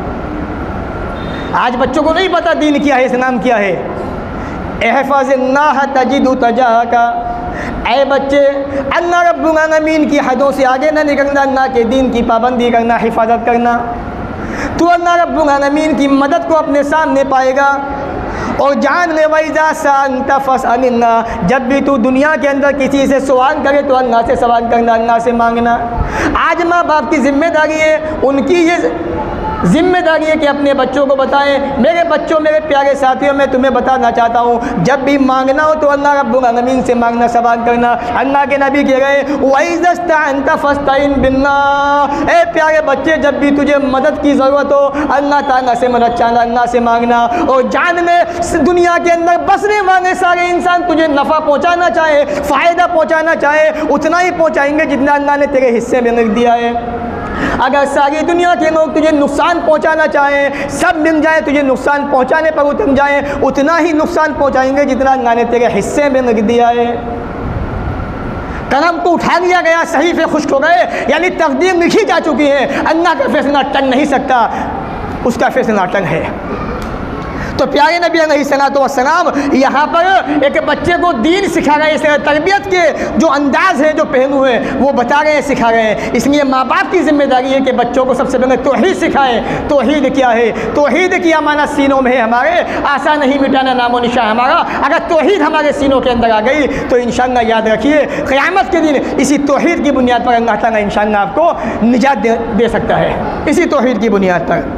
आज बच्चों को नहीं पता दीन क्या है, इस्लाम क्या है। एहफ़ज़िल्लाह तजिदु तजाका, ऐ बच्चे, अल्लाह रब्बुल आलमीन की हदों से आगे ना निकलना, अल्लाह के दीन की पाबंदी करना, हिफाजत करना, तो अल्लाह रब्बुल आलमीन की मदद को अपने सामने पाएगा। और जान ले वैज़ा सअल्ता फ़स्अलिल्लाह, जब भी तू दुनिया के अंदर किसी से सवाल करे तो अल्लाह से सवाल करना, अल्लाह से मांगना। आज माँ बाप की जिम्मेदारी है, उनकी ये जिम्मेदारी है कि अपने बच्चों को बताएं। मेरे बच्चों, मेरे प्यारे साथियों, मैं तुम्हें बताना चाहता हूँ, जब भी मांगना हो तो अल्लाह रब्बुल आलमीन से मांगना, सवाल करना। अल्लाह के नबी कह रहे हैं, वइज़ा इस्तअनता फ़स्तईन बिल्लाह, ए प्यारे बच्चे, जब भी तुझे मदद की ज़रूरत हो अल्लाह ताला से मदद चाहना, अल्लाह से मांगना। और जान में दुनिया के अंदर बसने वाले सारे इंसान तुझे नफ़ा पहुँचाना चाहे, फ़ायदा पहुँचाना चाहे, उतना ही पहुँचाएंगे जितना अल्लाह ने तेरे हिस्से में लिख दिया है। अगर सारी दुनिया के लोग तुझे नुकसान पहुंचाना चाहें, सब मिल जाए तुझे नुकसान पहुंचाने पर उतर जाएं, उतना ही नुकसान पहुंचाएंगे जितना अल्लाह ने तेरे हिस्से में लिख दिया है। कलम को उठा लिया गया, सहीफे खुश्क हो गए, यानी तकदीर लिखी जा चुकी है, अल्लाह का फैसला टल नहीं सकता, उसका फैसला टल है। तो प्यारे नबी अलैहिस्सलातु वस्सलाम यहाँ पर एक बच्चे को दीन सिखा रहे हैं, इस तरबियत के जो अंदाज़ है, जो पहलू है, वो बता रहे हैं, सिखा रहे हैं। इसलिए माँ बाप की जिम्मेदारी है कि बच्चों को सबसे पहले तौहीद सिखाएं। तौहीद क्या है? तौहीद की अमानत सीनों में है हमारे, आशा नहीं मिटाना नामो निशान हमारा। अगर तौहीद हमारे सीनों के अंदर आ गई तो इंशाअल्लाह याद रखिए, क़यामत के दिन इसी तौहीद की बुनियाद पर अल्लाह ताला इंशाअल्लाह आपको निजात दे, दे सकता है, इसी तौहीद की बुनियाद पर।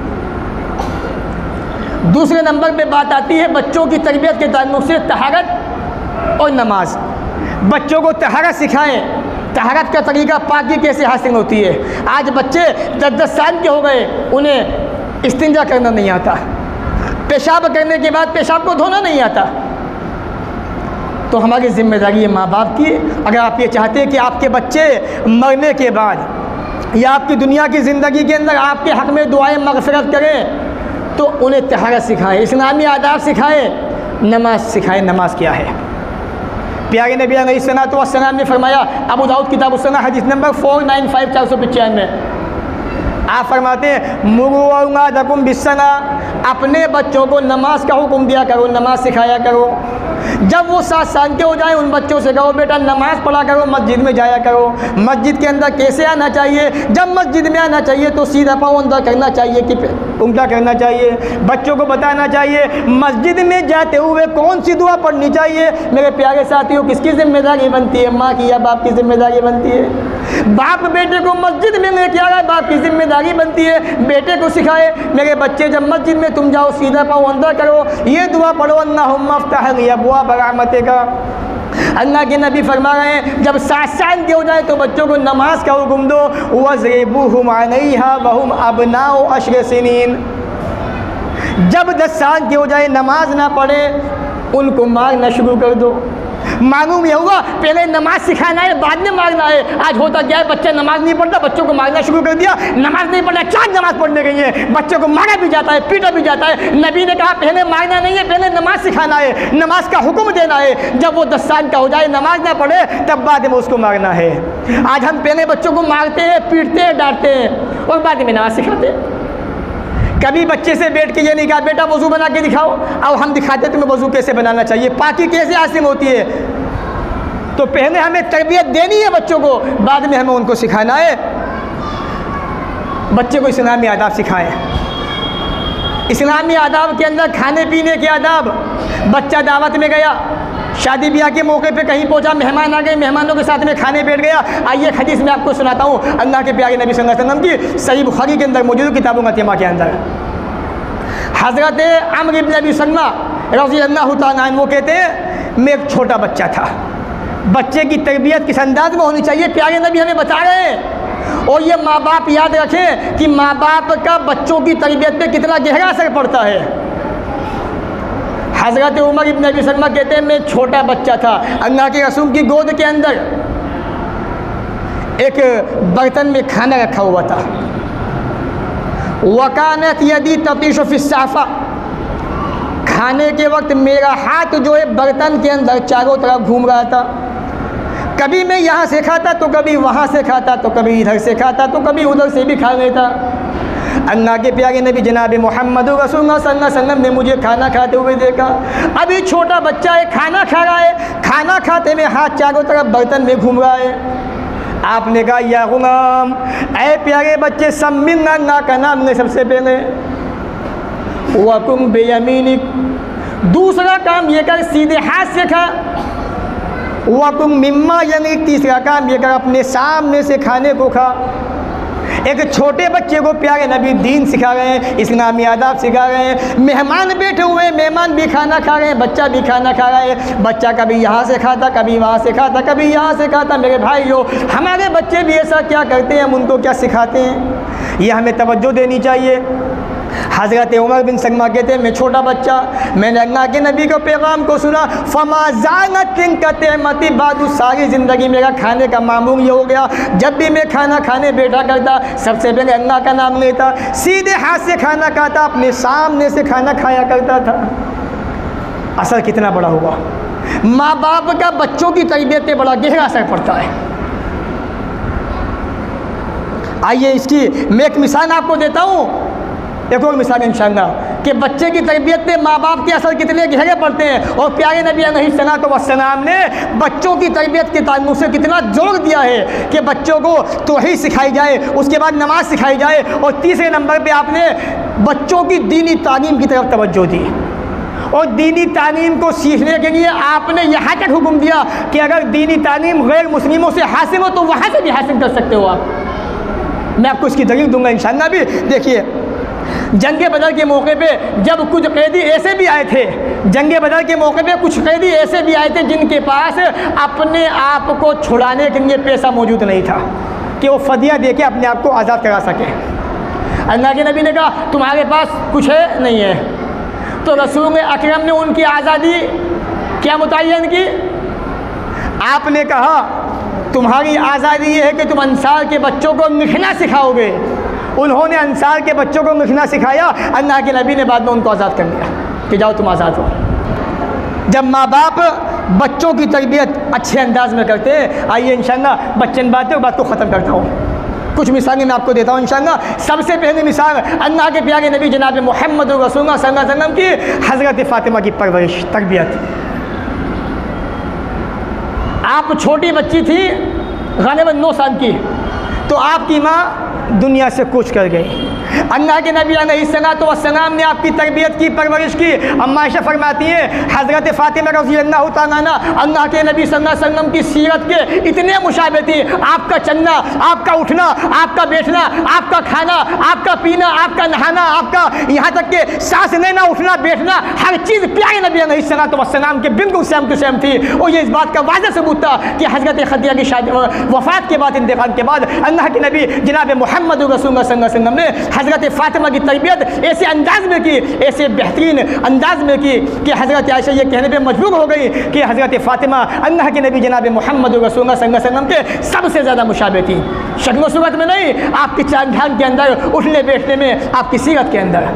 दूसरे नंबर पे बात आती है बच्चों की तरबियत के ताल्लुक़ से तहारत और नमाज। बच्चों को तहारत सिखाएं, तहारत का तरीका, पाकी कैसे हासिल होती है। आज बच्चे दस दस साल के हो गए, उन्हें इस्तिंजा करना नहीं आता, पेशाब करने के बाद पेशाब को धोना नहीं आता। तो हमारी जिम्मेदारी है माँ बाप की, अगर आप ये चाहते हैं कि आपके बच्चे मरने के बाद या आपकी दुनिया की ज़िंदगी के अंदर आपके हक़ में दुआएं मग़फ़िरत करें, तो उन्हें तहारत सिखाएं, इस्लामी आदाब सिखाएं, नमाज सिखाएं। नमाज क्या है? प्यारे नबी अलैहिस्सलातु वस्सलाम ने फरमाया, अबू दाऊद किताब सुन्नह हदीस नंबर फोर नाइन फाइव चार सौ पचानवे, आप फरमाते हैं, मुरू औलादकुम बिस्सला, अपने बच्चों को नमाज का हुक्म दिया करो, नमाज सिखाया करो। जब वो सात साल के हो जाए उन बच्चों से कहो, बेटा नमाज़ पढ़ा करो, मस्जिद में जाया करो। मस्जिद के अंदर कैसे आना चाहिए? जब मस्जिद में आना चाहिए तो सीधा पाँव अंदर करना चाहिए कि उल्टा करना चाहिए। बच्चों को बताना चाहिए मस्जिद में जाते हुए कौन सी दुआ पढ़नी चाहिए। मेरे प्यारे साथियों, किसकी जिम्मेदारी बनती है? माँ की या बाप की जिम्मेदारी बनती है? बाप बेटे को मस्जिद में लेके आ रहा है, बाप की जिम्मेदारी बनती है बेटे को सिखाए, मेरे बच्चे जब मस्जिद में तुम जाओ सीधा पाँव अंदर करो, ये दुआ पढ़ो, अल्लाहुम्मा अफ्तह ली अबवाब रहमतिका। अल्लाह के नबी फरमा रहे हैं, जब सात साल के हो जाए तो बच्चों को नमाज का हुक्म दो, वज़रिबूहुम अलैहा वहुम अबनाउ अश्र सिनीन। जब दस साल के हो जाए नमाज ना पढ़े, उनको मारना शुरू कर दो। मालूम यह हुआ पहले नमाज सिखाना है बाद में मारना है। आज होता क्या है, बच्चा नमाज नहीं पढ़ता, बच्चों को मारना शुरू कर दिया। नमाज नहीं पढ़ना, चार नमाज पढ़ने गई है, बच्चों को मारा भी जाता है, पीटा भी जाता है। नबी ने कहा पहले मारना नहीं है, पहले नमाज सिखाना है, नमाज का हुक्म देना है। जब वो दस साल का हो जाए, नमाज ना पढ़े, तब बाद में उसको मारना है। आज हम पहले बच्चों को मारते हैं, पीटते हैं, डांटते हैं और बाद में नमाज सिखाते हैं। कभी बच्चे से बैठ के ये नहीं कहा बेटा वज़ू बना के दिखाओ, अब हम दिखाते तुम्हें वज़ू कैसे बनाना चाहिए, पाकी कैसे हासिल होती है। तो पहले हमें तरबियत देनी है बच्चों को, बाद में हमें उनको सिखाना है। बच्चे को इस्लामी आदाब सिखाएं। इस्लामी आदाब के अंदर खाने पीने के आदाब। बच्चा दावत में गया, शादी ब्याह के मौके पे कहीं पहुंचा, मेहमान आ गए, मेहमानों के साथ में खाने बैठ गया। आइए हदीस में आपको सुनाता हूँ अल्लाह के प्यारे नबी सल्लल्लाहु अलैहि वसल्लम की सही बुखारी के अंदर मौजूद किताबों मतिमा के अंदर हज़रत अम्र इब्न अबी सलमा रज़ी अल्लाह तआला अन्हु वो कहते हैं मैं एक छोटा बच्चा था। बच्चे की तरबियत किस अंदाज में होनी चाहिए प्यारे नबी हमें बता रहे हैं। और ये माँ बाप याद रखें कि माँ बाप का बच्चों की तरबियत पे कितना गहरा असर पड़ता है। हज़रत उमर इब्न अबी सलमा कहते हैं मैं छोटा बच्चा था, अल्लाह के रसूल की गोद के अंदर एक बर्तन में खाना रखा हुआ था। वकानत यदी ततीश फिस्साफा, खाने के वक्त मेरा हाथ जो है बर्तन के अंदर चारों तरफ घूम रहा था। कभी मैं यहाँ से खाता तो कभी वहाँ से खाता, तो कभी इधर से खाता तो कभी उधर से भी खा लेता। अल्लाह के प्यारे नबी जनाब मोहम्मद रसूलुल्लाह सल्लल्लाहु अलैहि वसल्लम ने मुझे खाना खाते हुए देखा। अभी छोटा बच्चा है, खाना खा रहा है, खाना खाते में हाथ चारों तरफ बर्तन में घूम रहा है। आपने कहा या गुलाम, ऐ प्यारे बच्चे, सम्मिन अल्लाह का नाम ने सबसे पहले वकुम बेयमीनिक, दूसरा काम ये कर सीधे हाथ से खा। वकुम मिम्मा यानी तीसरा काम ये कर अपने सामने से खाने को खा। एक छोटे बच्चे को प्यारे नबी दीन सिखा रहे हैं, इस्लामी आदाब सिखा रहे हैं। मेहमान बैठे हुए हैं, मेहमान भी खाना खा रहे हैं, बच्चा भी खाना खा रहा है। बच्चा कभी यहाँ से खाता, कभी वहाँ से खाता, कभी यहाँ से खाता। मेरे भाइयों, हमारे बच्चे भी ऐसा क्या करते हैं, हम उनको क्या सिखाते हैं, ये हमें तवज्जो देनी चाहिए। हज़रत उमर बिन सलमा कहते हैं मैं छोटा बच्चा, मैंने अल्लाह के नबी को पैगाम को सुना। फमाज़ानती बादू, सारी ज़िंदगी मेरा खाने का मामूल ये हो गया, जब भी मैं खाना खाने बैठा करता सबसे पहले अल्लाह का नाम लेता, सीधे हाथ से खाना खाता, अपने सामने से खाना खाया करता था। असर कितना बड़ा हुआ। माँ बाप का बच्चों की तरबियत पे बड़ा गहरा असर पड़ता है। आइए इसकी मैं एक मिसाल आपको देता हूँ, एक और मिसाल इंशाअल्लाह कि बच्चे की तरबियत पे माँ बाप के असर कितने गहरे पड़ते हैं। और प्यारे नबी अलैहिस्सलातु वस्सलाम ने बच्चों की तरबियत के ताल्लुक़ से कितना जोर दिया है कि बच्चों को तौहीद सिखाई जाए, उसके बाद नमाज सिखाई जाए, और तीसरे नंबर पे आपने बच्चों की दीनी तालीम की तरफ तवज्जो दी। और दीनी तालीम को सीखने के लिए आपने यहाँ तक हुक्म दिया कि अगर दीनी तालीम गैर मुस्लिमों से हासिल हो तो वहाँ से भी हासिल कर सकते हो आप। मैं आपको इसकी दलील दूंगा इंशाअल्लाह भी। देखिए जंगे बदर के मौके पे जब कुछ कैदी ऐसे भी आए थे, जंगे बदर के मौके पे कुछ कैदी ऐसे भी आए थे जिनके पास अपने आप को छुड़ाने के लिए पैसा मौजूद नहीं था कि वो फदिया दे के अपने आप को आज़ाद करा सके। अल्लाह के नबी ने कहा तुम्हारे पास कुछ है नहीं है, तो रसूल अकरम ने उनकी आज़ादी क्या मुतय्यन की। आपने कहा तुम्हारी आज़ादी ये है कि तुम अंसार के बच्चों को लिखना सिखाओगे। उन्होंने अंसार के बच्चों को लिखना सिखाया। अल्लाह के नबी ने बाद में उनको आज़ाद कर दिया कि जाओ तुम आज़ाद हो। जब माँ बाप बच्चों की तरबियत अच्छे अंदाज में करते हैं, आइए इंशाअल्लाह बच्चे बातें बात को ख़त्म करता हूँ। कुछ मिसालें मैं आपको देता हूँ इंशाअल्लाह। सबसे पहली मिसाल अल्लाह के प्यारे नबी जनाब मोहम्मद रसूलुल्लाह सल्लल्लाहु अलैहि वसल्लम की हज़रत फ़ातिमा की परवरिश, तरबियत। आप छोटी बच्ची थी, ग़ालिबन नौ साल की, तो आपकी माँ दुनिया से कूच कर गई। अल्लाह के नबी अलैहिस्सलातु वस्सलाम ने आपकी तरबियत की, परवरिश की। अम्मा आयशा फरमाती हैं हज़रत फ़ातिमा रज़ी अल्लाह तआला अन्हा अल्लाह के नबी सल्लल्लाहु अलैहि वसल्लम की सीरत के इतने मुशाबे थी। आपका चलना, आपका उठना, आपका बैठना, आपका खाना, आपका पीना, आपका नहाना, आपका यहाँ तक कि सांस लेना, उठना, बैठना, हर चीज़ प्यारे नबी अलैहिस्सलातु वस्सलाम के बिल्कुल सेम टू सेम थी। और ये इस बात का वाज़ेह सबूत था कि हज़रत खदीजा की शादी वफ़ात के बाद, इंतकाल के बाद अल्लाह के नबी जनाब मोहम्मद रसूलुल्लाह सल्लल्लाहु अलैहि वसल्लम ने हज़रत हज़रत फ़ातिमा की तरबियत ऐसे अंदाज में की, ऐसे बेहतरीन अंदाज में की कि हज़रत आयशा ये कहने पे मजबूर हो गई कि हज़रत फ़ातिमा अल्लाह के नबी जनाब मोहम्मद रसूलुल्लाह सल्लल्लाहु अलैहि वसल्लम के सबसे ज़्यादा मुशाबे थी। शक्ल सूरत में नहीं, आपकी चाल ढाल के अंदर, उठने बैठने में, आपकी सीरत के अंदर।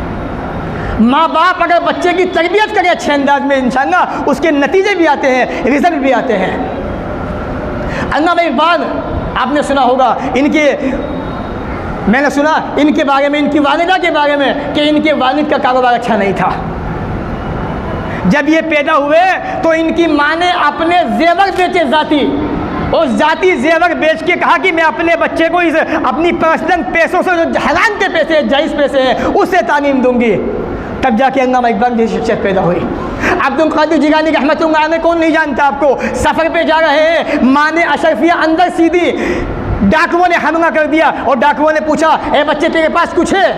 माँ बाप अगर बच्चे की तरबियत करे अच्छे अंदाज में, इंशाअल्लाह उसके नतीजे भी आते हैं, रिजल्ट भी आते हैं। अल्लामा इक़बाल आपने सुना होगा, इनके मैंने सुना इनके बारे में, इनकी वालिदा के बारे में कि इनके वालिद का कारोबार अच्छा नहीं था। जब ये पैदा हुए तो इनकी माँ ने अपने जेवर बेचे जाती, और जाती जेवर बेच के कहा कि मैं अपने बच्चे को इस अपनी पर्सनल पैसों से, जो हराम के पैसे, जायज़ पैसे हैं, उससे तालीम दूंगी। तब जाके अल्लामा इक़बाल की शख्सियत पैदा हुई। अब्दुल कादिर जिलानी रहमतुल्लाह अलैह, कौन नहीं जानता आपको, सफ़र पे जा रहे हैं, माँ ने अशरफिया अंदर सीधी, डाकुओं ने हमला कर दिया और डाकुओं ने पूछा, ए बच्चे तेरे पास कुछ है?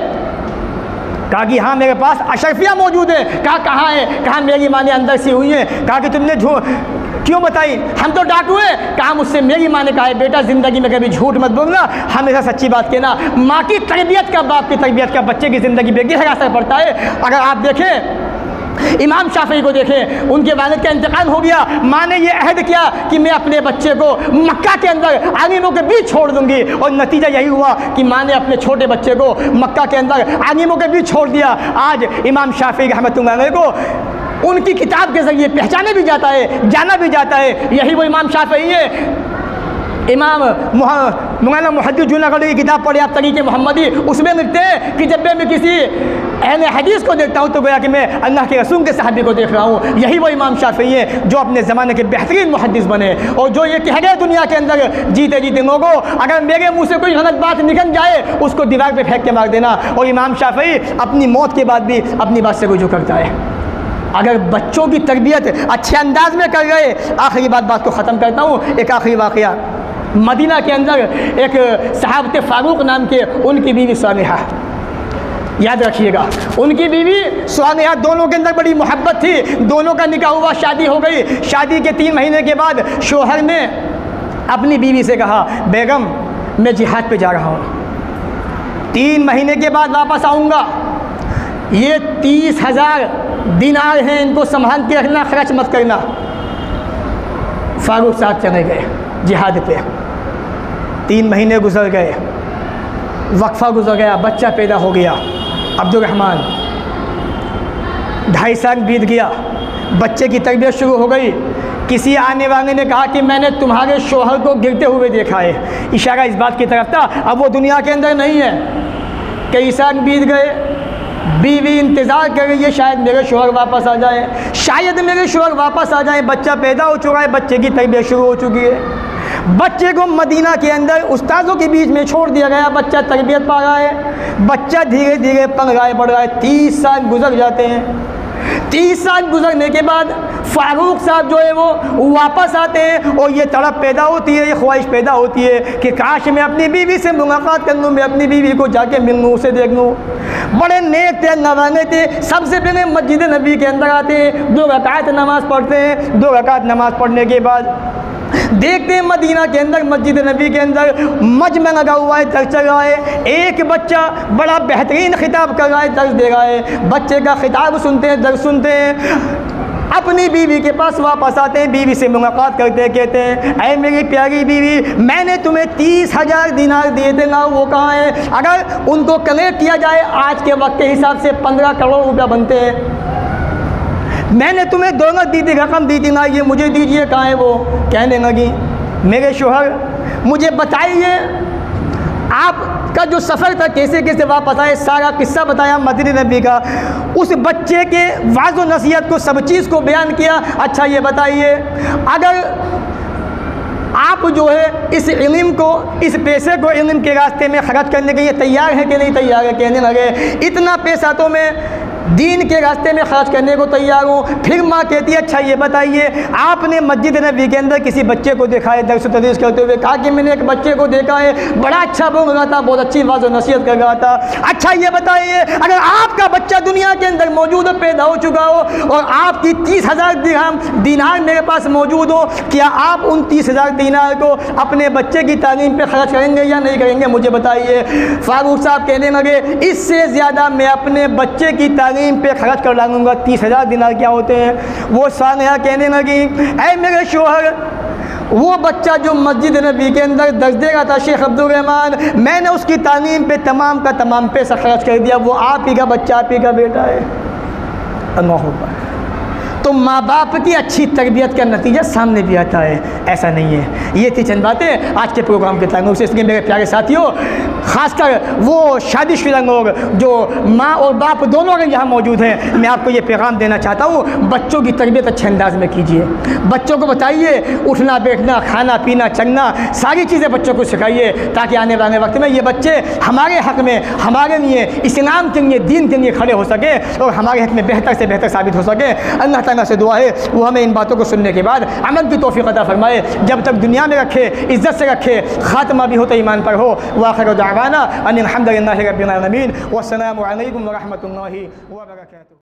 कहा कि हाँ मेरे पास अशरफिया मौजूद है। कहा कहाँ है? कहा मेरी माँ ने अंदर सी हुई है। कहा कि तुमने झूठ क्यों बताई? हम तो डाकू हैं। कहा मुझसे मेरी माँ ने कहा है बेटा ज़िंदगी में कभी झूठ मत बोलना, हमेशा सच्ची बात कहना। माँ की तरबियत का, बाप की तरबियत का बच्चे की ज़िंदगी पे गहरा असर पड़ता है। अगर आप देखें इमाम शाफी को देखें, उनके वालिद का इंतकाल हो गया, माँ ने ये अहद किया कि मैं अपने बच्चे को मक्का के अंदर आलिमों के बीच छोड़ दूंगी, और नतीजा यही हुआ कि माँ ने अपने छोटे बच्चे को मक्का के अंदर आलिमों के बीच छोड़ दिया। आज इमाम शाफी रहमतुल्लाह अलैह को उनकी किताब के ज़रिए पहचाने भी जाता है, जाना भी जाता है। यही वो इमाम शाफी है। इमाम मौलाना मुहद्दिस जूनागढ़ की किताब पढ़े आप, तरीक़े मोहम्मदी, उसमें लिखते हैं कि जब मैं किसी अहले हदीस को देखता हूँ तो गोया कि मैं अल्लाह के रसूल के सहाबी को देख रहा हूँ। यही वो इमाम शाफी है जो अपने ज़माने के बेहतरीन मुहद्दिस बने, और जो ये कह गए दुनिया के अंदर जीते जीते लोगों, अगर मेरे मुँह से कोई गलत बात निकल जाए उसको दीवार पर फेंक के मार देना। और इमाम शाफी अपनी मौत के बाद भी अपनी बात से रुजू करता है। अगर बच्चों की तरबियत अच्छे अंदाज में कर गए, आखिरी बात बात को ख़त्म करता हूँ, एक आखिरी वाक़या। मदीना के अंदर एक सहाबत फ़ारूक नाम के, उनकी बीवी सालिहा, याद रखिएगा, उनकी बीवी सालिहा, दोनों के अंदर बड़ी मोहब्बत थी। दोनों का निकाह हुआ, शादी हो गई। शादी के तीन महीने के बाद शोहर ने अपनी बीवी से कहा, बेगम मैं जिहाद पे जा रहा हूँ, तीन महीने के बाद वापस आऊँगा, ये तीस हज़ार दिनार हैं, इनको संभाल के रखना, खर्च मत करना। फारूक साहब चले गए जिहाद पे। तीन महीने गुजर गए, वक्फा गुजर गया, बच्चा पैदा हो गया अब्दुर्रहमान। ढाई साल बीत गया, बच्चे की तरबियत शुरू हो गई। किसी आने वाले ने कहा कि मैंने तुम्हारे शोहर को गिरते हुए देखा है, इशारा इस बात की तरफ था। अब वो दुनिया के अंदर नहीं है। कई साल बीत गए, बीवी इंतज़ार कर रही है, शायद मेरे शोहर वापस आ जाए, शायद मेरे शोहर वापस आ जाए। बच्चा पैदा हो चुका है, बच्चे की तरबियत शुरू हो चुकी है। बच्चे को मदीना के अंदर उस्तादों के बीच में छोड़ दिया गया, बच्चा तरबियत पा रहा है, बच्चा धीरे धीरे पल रहा है, बढ़ रहा है। तीस साल गुजर जाते हैं। तीस साल गुजरने के बाद फारूक साहब जो है वो वापस आते हैं, और ये तड़प पैदा होती है, ये ख्वाहिश पैदा होती है कि काश मैं अपनी बीवी से मुलाकात कर लूँ, मैं अपनी बीवी को जाके मिल लूँ, उसे देख लूँ। बड़े नेक थे, नवाने थे। सबसे पहले मस्जिद नबी के अंदर आते हैं, दो रकात नमाज़ पढ़ते हैं। दो रकात नमाज़ पढ़ने के बाद देखते हैं मदीना के अंदर, मस्जिद नबी के अंदर मजमा लगा हुआ है, दर्ज चल रहा है। एक बच्चा बड़ा बेहतरीन खिताब कर रहा है, दर्ज दे रहा है। बच्चे का खिताब सुनते हैं, दर्ज सुनते हैं, अपनी बीवी के पास वापस आते हैं, बीवी से मुलाकात करते हैं, कहते हैं ऐ मेरी प्यारी बीवी, मैंने तुम्हें तीस हज़ार दिनार दिए थे ना, वो कहाँ हैं? अगर उनको कलेक्ट किया जाए आज के वक्त के हिसाब से पंद्रह करोड़ रुपया बनते हैं। मैंने तुम्हें दोनों दी थी, रकम दी थी ना, ये मुझे दीजिए, कहाँ है वो? कहने लगी मेरे शोहर मुझे बताइए आपका जो सफ़र था, कैसे कैसे वापस आए, सारा किस्सा बताया मदीना नबी का। उस बच्चे के वाज़ो नसीहत को, सब चीज़ को बयान किया। अच्छा ये बताइए, अगर आप जो है इस इल्म को, इस पैसे को इल्म के रास्ते में खर्च करने के लिए तैयार हैं कि नहीं तैयार है? कहने लगे इतना पैसा तो मैं दीन के रास्ते में खर्च करने को तैयार हूँ। फिर माँ कहती है अच्छा ये बताइए, आपने मस्जिद नबी के अंदर किसी बच्चे को देखा है दर्स तदरीस करते हुए? कहा कि मैंने एक बच्चे को देखा है, बड़ा अच्छा बोल रहा था, बहुत अच्छी बात और नसीहत कर रहा था। अच्छा ये बताइए, अगर आपका बच्चा दुनिया के अंदर मौजूद हो, पैदा हो चुका हो और आपकी तीस हज़ार दिरहम दिनार मेरे पास मौजूद हो, क्या आप उन तीस हज़ार दिनार को अपने बच्चे की तालीम पे खर्च करेंगे या नहीं करेंगे? मुझे बताइए। फारूक साहब कहने लगे इससे ज़्यादा मैं अपने बच्चे की तालीम पे खर्च कर डालूंगा। तीस हज़ार दिनार क्या होते हैं? वो सानिया कहने लगी ऐ मेरे शोहर, वो बच्चा जो मस्जिद नबी के अंदर दर्स दे रहा था शेख अब्दुल रहमान, मैंने उसकी तालीम पे तमाम का तमाम पैसा खर्च कर दिया। वो आप ही का बच्चा, आप ही का बेटा है। अल्लाह अकबर। तो माँ बाप की अच्छी तरबियत का नतीजा सामने भी आता है, ऐसा नहीं है। ये थी चंद बातें आज के प्रोग्राम के ताल्लुक से। इसलिए मेरे प्यारे साथियों, ख़ासकर वो शादीशुदा लोग जो माँ और बाप दोनों अगर यहाँ मौजूद हैं, मैं आपको ये पैगाम देना चाहता हूँ, बच्चों की तरबियत अच्छे अंदाज में कीजिए। बच्चों को बताइए उठना बैठना, खाना पीना, चलना, सारी चीज़ें बच्चों को सिखाइए, ताकि आने वाले वक्त में ये बच्चे हमारे हक़ में, हमारे लिए, इस्लाम के लिए, दीन के लिए खड़े हो सके और हमारे हक़ में बेहतर से बेहतर साबित हो सके। अल्लाह ताला से दुआ है वो हमें इन बातों को सुनने के बाद अमल की तौफीक अता फरमाए, जब तक दुनिया में रखे, इज़्ज़त से रखे, ख़ात्मा भी हो तो ईमान पर हो। व आखिर दावाना अनिल हम्दुलिल्लाहि रब्बिल आलमीन। वस्सलामु अलैकुम व रहमतुल्लाहि व बरकातुहू।